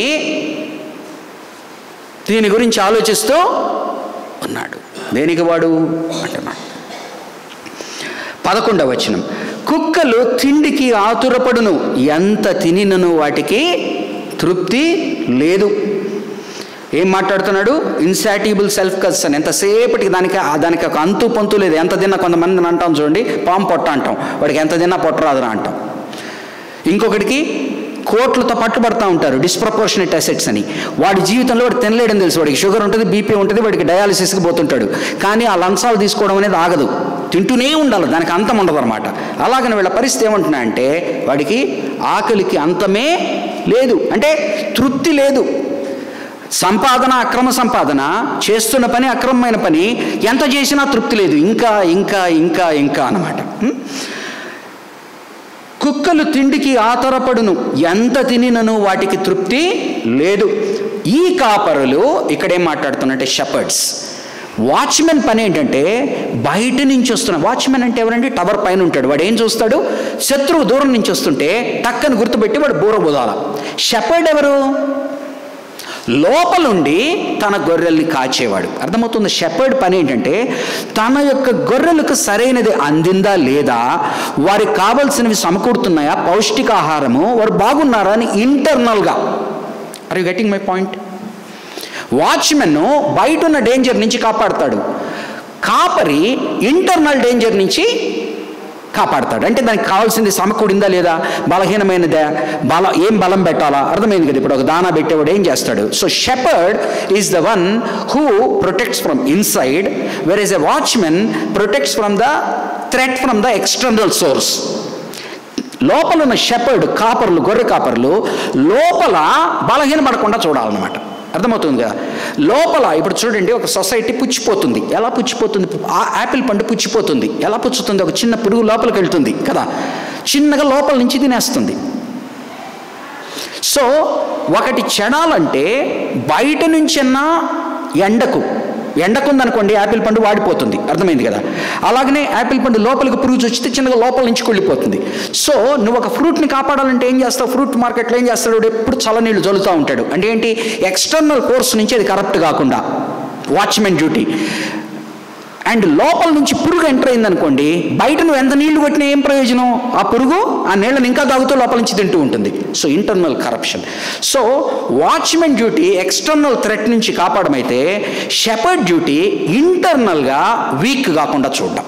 S1: దీని గురించి ఆలోచిస్తూ ఉన్నాడు. దేనికి వాడు అంటున్నాడు. 11వ వచనం, కుక్కలు తిండికి ఆతురపడును, ఎంత తినినను వాటికి తృప్తి లేదు. ఏం మాట్లాడుతున్నాడు? Insatiable self concern. ఎంతసేపటికి దానికి ఒక అంతు పొంతు లేదు. ఎంత తిన్నా, కొంతమందిని అంటాం చూడండి, పాము పొట్ట అంటాం, వాడికి ఎంత తిన్నా పొట్టరాదురా అంటాం. ఇంకొకటికి కోట్లతో పట్టుబడతా ఉంటారు, డిస్ప్రపోర్షనేట్ అసెట్స్ అని. వాడి జీవితంలో వాడు తినలేడని తెలుసు, వాడికి షుగర్ ఉంటుంది, బీపీ ఉంటుంది, వాడికి డయాలిసిస్కి పోతుంటాడు. కానీ ఆ లంచాలు తీసుకోవడం అనేది ఆగదు, తింటూనే ఉండాలి, దానికి అంతం ఉండదు అనమాట. అలాగని వీళ్ళ పరిస్థితి ఏమంటున్నా అంటే వాడికి ఆకలికి అంతమే లేదు, అంటే తృప్తి లేదు. సంపాదన అక్రమ సంపాదన, చేస్తున్న పని అక్రమమైన పని, ఎంత చేసినా తృప్తి లేదు, ఇంకా ఇంకా ఇంకా ఇంకా అన్నమాట. కుక్కలు తిండికి ఆతరపడును, ఎంత తినినను వాటికి తృప్తి లేదు. ఈ కాపరులు ఇక్కడేం మాట్లాడుతున్నట్టే షెపర్డ్స్. వాచ్మెన్ పని ఏంటంటే బయట నుంచి వస్తున్న వాచ్మెన్ అంటే ఎవరండి? టవర్ పైన ఉంటాడు, వాడు ఏం చూస్తాడు? శత్రువు దూరం నుంచి వస్తుంటే టక్కని గుర్తుపెట్టి వాడు బూరబోదాల. షెపర్డ్ ఎవరు? లోపలుండి తన గొర్రెల్ని కాచేవాడు. అర్థమవుతుంది? షెపర్డ్ పని ఏంటంటే తన యొక్క గొర్రెలకు సరైనది అందిందా లేదా, వారికి కావలసినవి సమకూరుతున్నాయా, పౌష్టికాహారము, వారు బాగున్నారా అని ఇంటర్నల్గా. Are you getting my point? Watchmen బయట ఉన్న డేంజర్ నుంచి కాపాడుతాడు, కాపరి ఇంటర్నల్ డేంజర్ నుంచి కాపాడతాడు. అంటే దానికి కావాల్సింది సమకూడిందా లేదా, బలహీనమైనదా, ఏం బలం పెట్టాలా, అర్థమైంది కదా. ఇప్పుడు ఒక దానా పెట్టేవాడు ఏం చేస్తాడు? So shepherd is the one who protects from inside, where is a watchmen protects from the threat from the external source. లోపల ఉన్న షెపర్డ్ కాపర్లు, గొర్రె కాపర్లు లోపల బలహీనపడకుండా చూడాలన్నమాట. అర్థమవుతుంది కదా? లోపల ఇప్పుడు చూడండి, ఒక సొసైటీ పుచ్చిపోతుంది. ఎలా పుచ్చిపోతుంది? యాపిల్ పండు పుచ్చిపోతుంది. ఎలా పుచ్చుతుంది? ఒక చిన్న పురుగు లోపలికి వెళ్తుంది కదా, చిన్నగా లోపల నుంచి తినేస్తుంది. సో ఒకటి చెడాలంటే బయట నుంచన్నా ఎండకుందనుకోండి యాపిల్ పండు వాడిపోతుంది. అర్థమైంది కదా? అలాగనే యాపిల్ పండు లోపలికి పురుగు వచ్చితే చిన్నగా లోపల నుంచి కుళ్ళిపోతుంది. సో నువ్వు ఒక ఫ్రూట్ని కాపాడాలంటే ఏం చేస్తావు? ఫ్రూట్ మార్కెట్లో ఏం చేస్తాడు? ఎప్పుడు చల్లనీళ్ళు జల్లుతూ ఉంటాడు. అంటే ఏంటి? ఎక్స్టర్నల్ కోర్స్ నుంచి అది కరప్ట్ కాకుండా, వాచ్మెన్ డ్యూటీ. అండ్ లోపల నుంచి పురుగు ఎంటర్ అయిందనుకోండి, బయట నువ్వు ఎంత నీళ్లు కొట్టినా ఏం ప్రయోజనం? ఆ పురుగు ఆ నీళ్ళని ఇంకా తాగుతూ లోపల నుంచి తింటూ ఉంటుంది. So internal corruption. So watchmen duty external threat నుంచి కాపాడమైతే, షెపర్డ్ డ్యూటీ ఇంటర్నల్గా వీక్ కాకుండా చూడడం.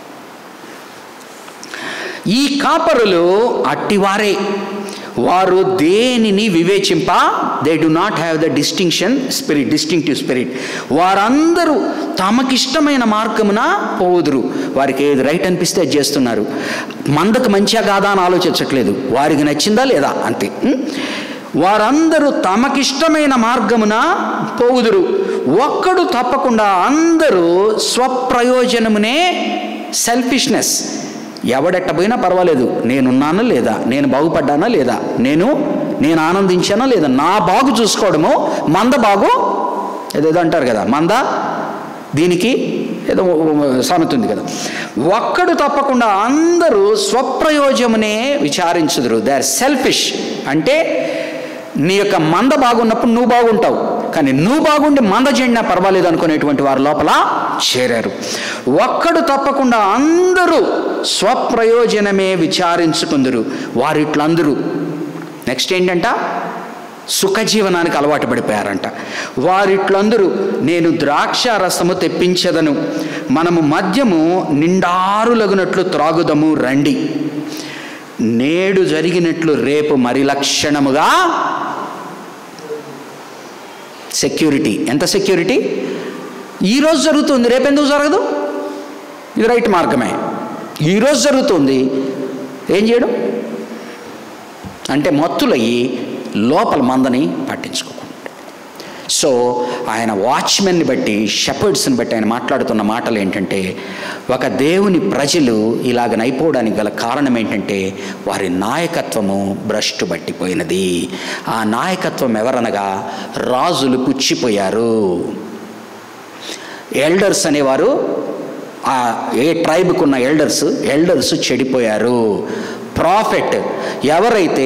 S1: ఈ కాపరులు అట్టివారే, వారు దేనిని వివేచింప, they do not have the distinctive spirit. వారందరూ తమకిష్టమైన మార్గమున పోదురు. వారికి ఏది రైట్ అనిపిస్తే అది చేస్తున్నారు. మందకు మంచిగా కాదా అని ఆలోచించట్లేదు, వారికి నచ్చిందా లేదా అంతే. వారందరూ తమకిష్టమైన మార్గమున పోవుదురు, ఒక్కడు తప్పకుండా అందరూ స్వప్రయోజనమునే, సెల్ఫిష్నెస్. ఎవడెట్ట పోయినా పర్వాలేదు, నేనున్నానా లేదా, నేను బాగుపడ్డానా లేదా, నేను ఆనందించానా లేదా, నా బాగు చూసుకోవడము, మంద బాగు ఏదేదో అంటారు కదా, మంద దీనికి ఏదో సామెత ఉంది కదా. ఒక్కడు తప్పకుండా అందరూ స్వప్రయోజమునే విచారించుదురు. They are selfish. అంటే నీ యొక్క మంద బాగున్నప్పుడు నువ్వు బాగుంటావు, కానీ నువ్వు బాగుండి మంద చెండినా పర్వాలేదు అనుకునేటువంటి వారు లోపల చేరారు. ఒక్కడు తప్పకుండా అందరూ స్వప్రయోజనమే విచారించుకుందరు. వారిట్లందరూ నెక్స్ట్ ఏంటంట? సుఖజీవనానికి అలవాటు పడిపోయారంట. వారిట్లందరూ నేను ద్రాక్ష రసము తెప్పించదను, మనము మద్యము నిండారులగునట్లు త్రాగుదము రండి, నేడు జరిగినట్లు రేపు మరి లక్షణముగా. సెక్యూరిటీ. ఎంత సెక్యూరిటీ? ఈరోజు జరుగుతుంది, రేపెందుకు జరగదు? ఇది రైట్ మార్గమే. ఈరోజు జరుగుతుంది, ఏం చేయడం అంటే మత్తులయ్యి లోపల మందని పట్టించుకోకుండా. సో ఆయన వాచ్మెన్ని బట్టి, షెపర్డ్స్ని బట్టి ఆయన మాట్లాడుతున్న మాటలు ఏంటంటే, ఒక దేవుని ప్రజలు ఇలాగనైపోవడానికి గల కారణం ఏంటంటే వారి నాయకత్వము భ్రష్టు పట్టిపోయినది. ఆ నాయకత్వం ఎవరనగా రాజులు పుచ్చిపోయారు. ఎల్డర్స్ అనేవారు, ఏ ట్రైబ్కు ఉన్న ఎల్డర్స్ చెడిపోయారు. ప్రాఫెట్ ఎవరైతే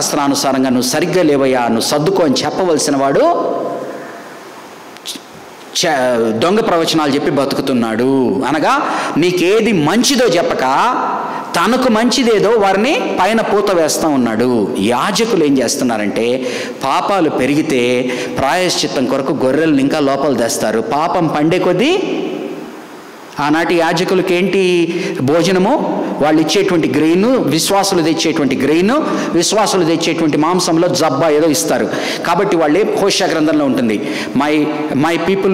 S1: ధర్మశాస్త్రానుసారంగా నువ్వు సరిగ్గా లేవయ్యా, నువ్వు సర్దుకో అని చెప్పవలసిన వాడు దొంగ ప్రవచనాలు చెప్పి బతుకుతున్నాడు. అనగా నీకేది మంచిదో చెప్పక తనకు మంచిదేదో వారిని పైన పూత వేస్తూ ఉన్నాడు. యాజకులు ఏం చేస్తున్నారంటే పాపాలు పెరిగితే ప్రాయశ్చిత్తం కొరకు గొర్రెలను ఇంకా లోపల తెస్తారు. పాపం పండే కొద్దీ ఆనాటి యాజకులకి ఏంటి భోజనము? వాళ్ళు ఇచ్చేటువంటి గ్రెయిన్, విశ్వాసులు తెచ్చేటువంటి గ్రెయిన్, విశ్వాసులు తెచ్చేటువంటి మాంసంలో జబ్బా ఏదో ఇస్తారు. కాబట్టి వాళ్ళే హోషా గ్రంథంలో ఉంటుంది, my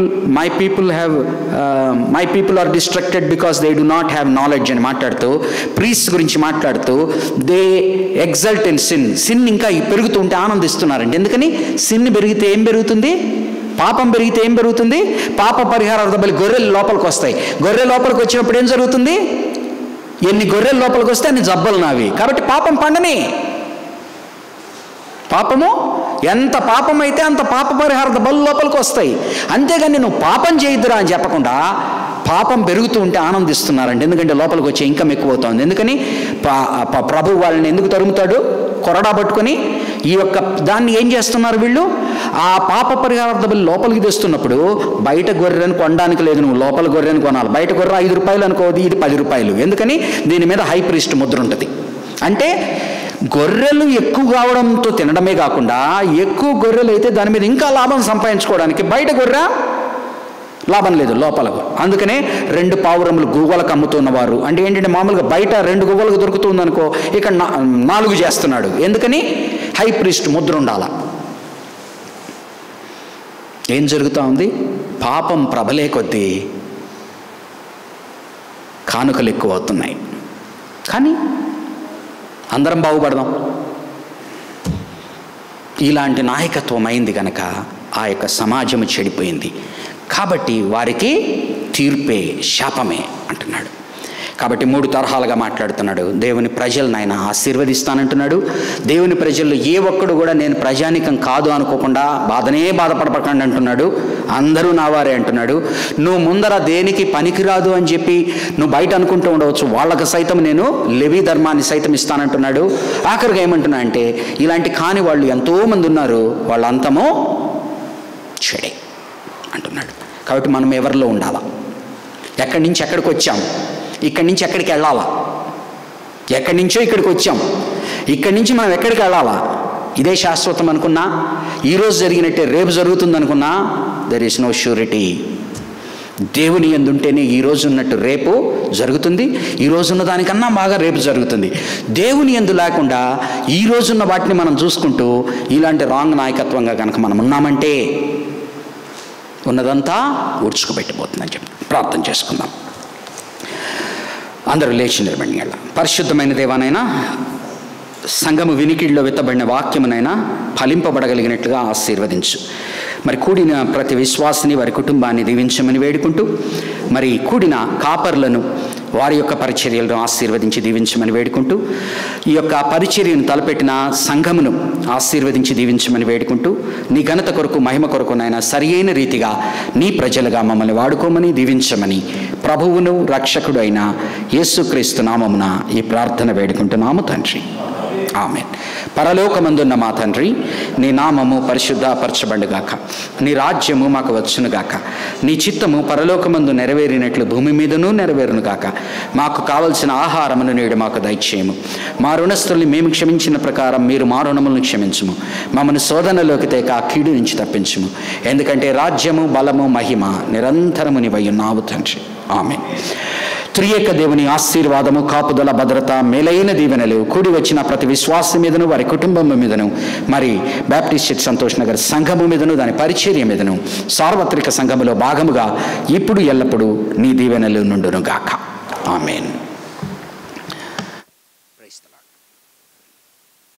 S1: people are destructed because they do not have knowledge అని మాట్లాడుతూ, ప్రీస్ట్ గురించి మాట్లాడుతూ దే ఎగ్జల్ట్ ఇన్ సిన్ ఇంకా పెరుగుతూ ఉంటే ఆనందిస్తున్నారండి. ఎందుకని? సిన్ పెరిగితే ఏం పెరుగుతుంది? పాపం పెరిగితే ఏం పెరుగుతుంది? పాప పరిహారార్థం గొర్రెలు లోపలికి వస్తాయి. గొర్రె లోపలికి వచ్చినప్పుడు ఏం జరుగుతుంది? ఎన్ని గొర్రెలు లోపలికి వస్తే అన్ని జబ్బలు నావి. కాబట్టి పాపం పండని. పాపము ఎంత పాపం అయితే అంత పాప పరిహారార్థ బలు లోపలికి వస్తాయి. అంతేగాని నువ్వు పాపం చేయొద్దురా అని చెప్పకుండా పాపం పెరుగుతూ ఉంటే ఆనందిస్తున్నారండి. ఎందుకంటే లోపలికి వచ్చే ఇన్కమ్ ఎక్కువ అవుతుంది. ఎందుకని? ప్రభు వాళ్ళని ఎందుకు తరుముతాడు? కొరడా పట్టుకొని. ఈ యొక్క దాన్ని ఏం చేస్తున్నారు వీళ్ళు? ఆ పాప పరిహారార్థ బలి లోపలికి తెస్తున్నప్పుడు బయట గొర్రెను కొనడానికి లేదు, నువ్వు లోపల గొర్రెను కొనాలి. బయట గొర్రె 5 రూపాయలు అనుకోది, ఇది 10 రూపాయలు. ఎందుకని? దీని మీద హై ప్రీస్ట్ ముద్ర ఉంటుంది. అంటే గొర్రెలు ఎక్కువ కావడంతో తినడమే కాకుండా ఎక్కువ గొర్రెలు అయితే దాని మీద ఇంకా లాభం సంపాదించుకోవడానికి బయట గొర్రె లాభం లేదు లోపలకు. అందుకనే 2 పావురములు గువ్వలకు అమ్ముతున్నవారు అంటే ఏంటంటే మామూలుగా బయట 2 గువ్వలకు దొరుకుతుందనుకో, ఇక్కడ 4 చేస్తున్నాడు. ఎందుకని? హై ప్రీస్ట్ ముద్ర ఉండాల. ఏం జరుగుతూ ఉంది? పాపం ప్రబలే కొద్దీ కానుకలు ఎక్కువ అవుతున్నాయి. కానీ అందరం బాగుపడదాం. ఇలాంటి నాయకత్వం అయింది కనుక ఆ యొక్క సమాజం చెడిపోయింది. కాబట్టి వారికి తీర్పే, శాపమే అంటున్నాడు. కాబట్టి 3 తరహాలుగా మాట్లాడుతున్నాడు. దేవుని ప్రజలను ఆయన ఆశీర్వదిస్తానంటున్నాడు. దేవుని ప్రజల్లో ఏ ఒక్కడు కూడా నేను ప్రజానికం కాదు అనుకోకుండా బాధపడకండి అంటున్నాడు. అందరూ నావారే అంటున్నాడు. నువ్వు ముందర దేనికి పనికిరాదు అని చెప్పి నువ్వు బయట అనుకుంటూ ఉండవచ్చు, వాళ్ళకు సైతం నేను లెవీ ధర్మాన్ని సైతం ఇస్తానంటున్నాడు. ఆఖరిగా ఏమంటున్నా అంటే ఇలాంటి కాని వాళ్ళు ఎంతోమంది ఉన్నారు, వాళ్ళ అంతమో చెడే అంటున్నాడు. కాబట్టి మనం ఎవరిలో ఉండాలా? ఎక్కడి నుంచి ఎక్కడికి వచ్చాం? ఇక్కడి నుంచి ఎక్కడికి వెళ్ళాలా? ఎక్కడి నుంచో ఇక్కడికి వచ్చాం, ఇక్కడి నుంచి మనం ఎక్కడికి వెళ్ళాలా? ఇదే శాశ్వతం అనుకున్నా, ఈరోజు జరిగినట్టే రేపు జరుగుతుంది అనుకున్నా, దెర్ ఈస్ నో ష్యూరిటీ. దేవుని యందుంటేనే ఈరోజు ఉన్నట్టు రేపు జరుగుతుంది, ఈరోజున్న దానికన్నా బాగా రేపు జరుగుతుంది. దేవుని యందు లేకుండా ఈరోజున్న వాటిని మనం చూసుకుంటూ ఇలాంటి రాంగ్ నాయకత్వంగా కనుక మనం ఉన్నామంటే ఉన్నదంతా ఉడ్చుకుపెట్టిపోతుందని చెప్పి ప్రార్థన చేసుకుందాం. అందరూ లేచి నిలబడి. పరిశుద్ధమైన దేవానైనా, సంఘము వినికిడిలో విత్తబడిన వాక్యమునైనా ఫలింపబడగలిగినట్లుగా ఆశీర్వదించు. మరి కూడిన ప్రతి విశ్వాసిని, వారి కుటుంబాన్ని దీవించమని వేడుకుంటూ, మరి కూడిన కాపర్లను, వారి యొక్క పరిచర్యలను ఆశీర్వదించి దీవించమని వేడుకుంటూ, ఈ యొక్క పరిచర్యను తలపెట్టిన సంఘమును ఆశీర్వదించి దీవించమని వేడుకుంటూ, నీ ఘనత కొరకు, మహిమ కొరకు నాయన సరి అయిన రీతిగా నీ ప్రజలుగా మమ్మల్ని వాడుకోమని దీవించమని ప్రభువును రక్షకుడు అయిన యేసుక్రీస్తు నామమున ఈ ప్రార్థన వేడుకుంటున్నాము తండ్రి. ఆమేన్. పరలోకమందున్న మా తండ్రి, నీ నామము పరిశుద్ధపరచబడుగాక, నీ రాజ్యము మాకు వచ్చునుగాక, నీ చిత్తము పరలోకమందు నెరవేరినట్లు భూమి మీదనూ నెరవేరునుగాక. మాకు కావలసిన ఆహారమును నేడు మాకు దయచేయము. మా రుణస్తుల్ని మేము క్షమించిన ప్రకారం మీరు మా రుణములను క్షమించుము. మమ్మల్ని శోధనలోకి తేక ఆ కీడు నుంచి తప్పించుము. ఎందుకంటే రాజ్యము, బలము, మహిమ నిరంతరము నీవై ఉన్నావు తండ్రి. ఆమేన్. త్రియేక దేవుని ఆశీర్వాదము, కాపుదల, భద్రత, మేలైన దీవెనలు కూడి వచ్చిన ప్రతి విశ్వాసం మీదను, వారి కుటుంబం మీదను, మరి బ్యాప్టిస్ట్ చర్చ్ సంతోష్ నగర్ సంఘము మీదను, దాని పరిచర్య మీదను, సార్వత్రిక సంఘములో భాగముగా ఇప్పుడు ఎల్లప్పుడూ నీ దీవెనలు నుండును గాక. ఆమేన్.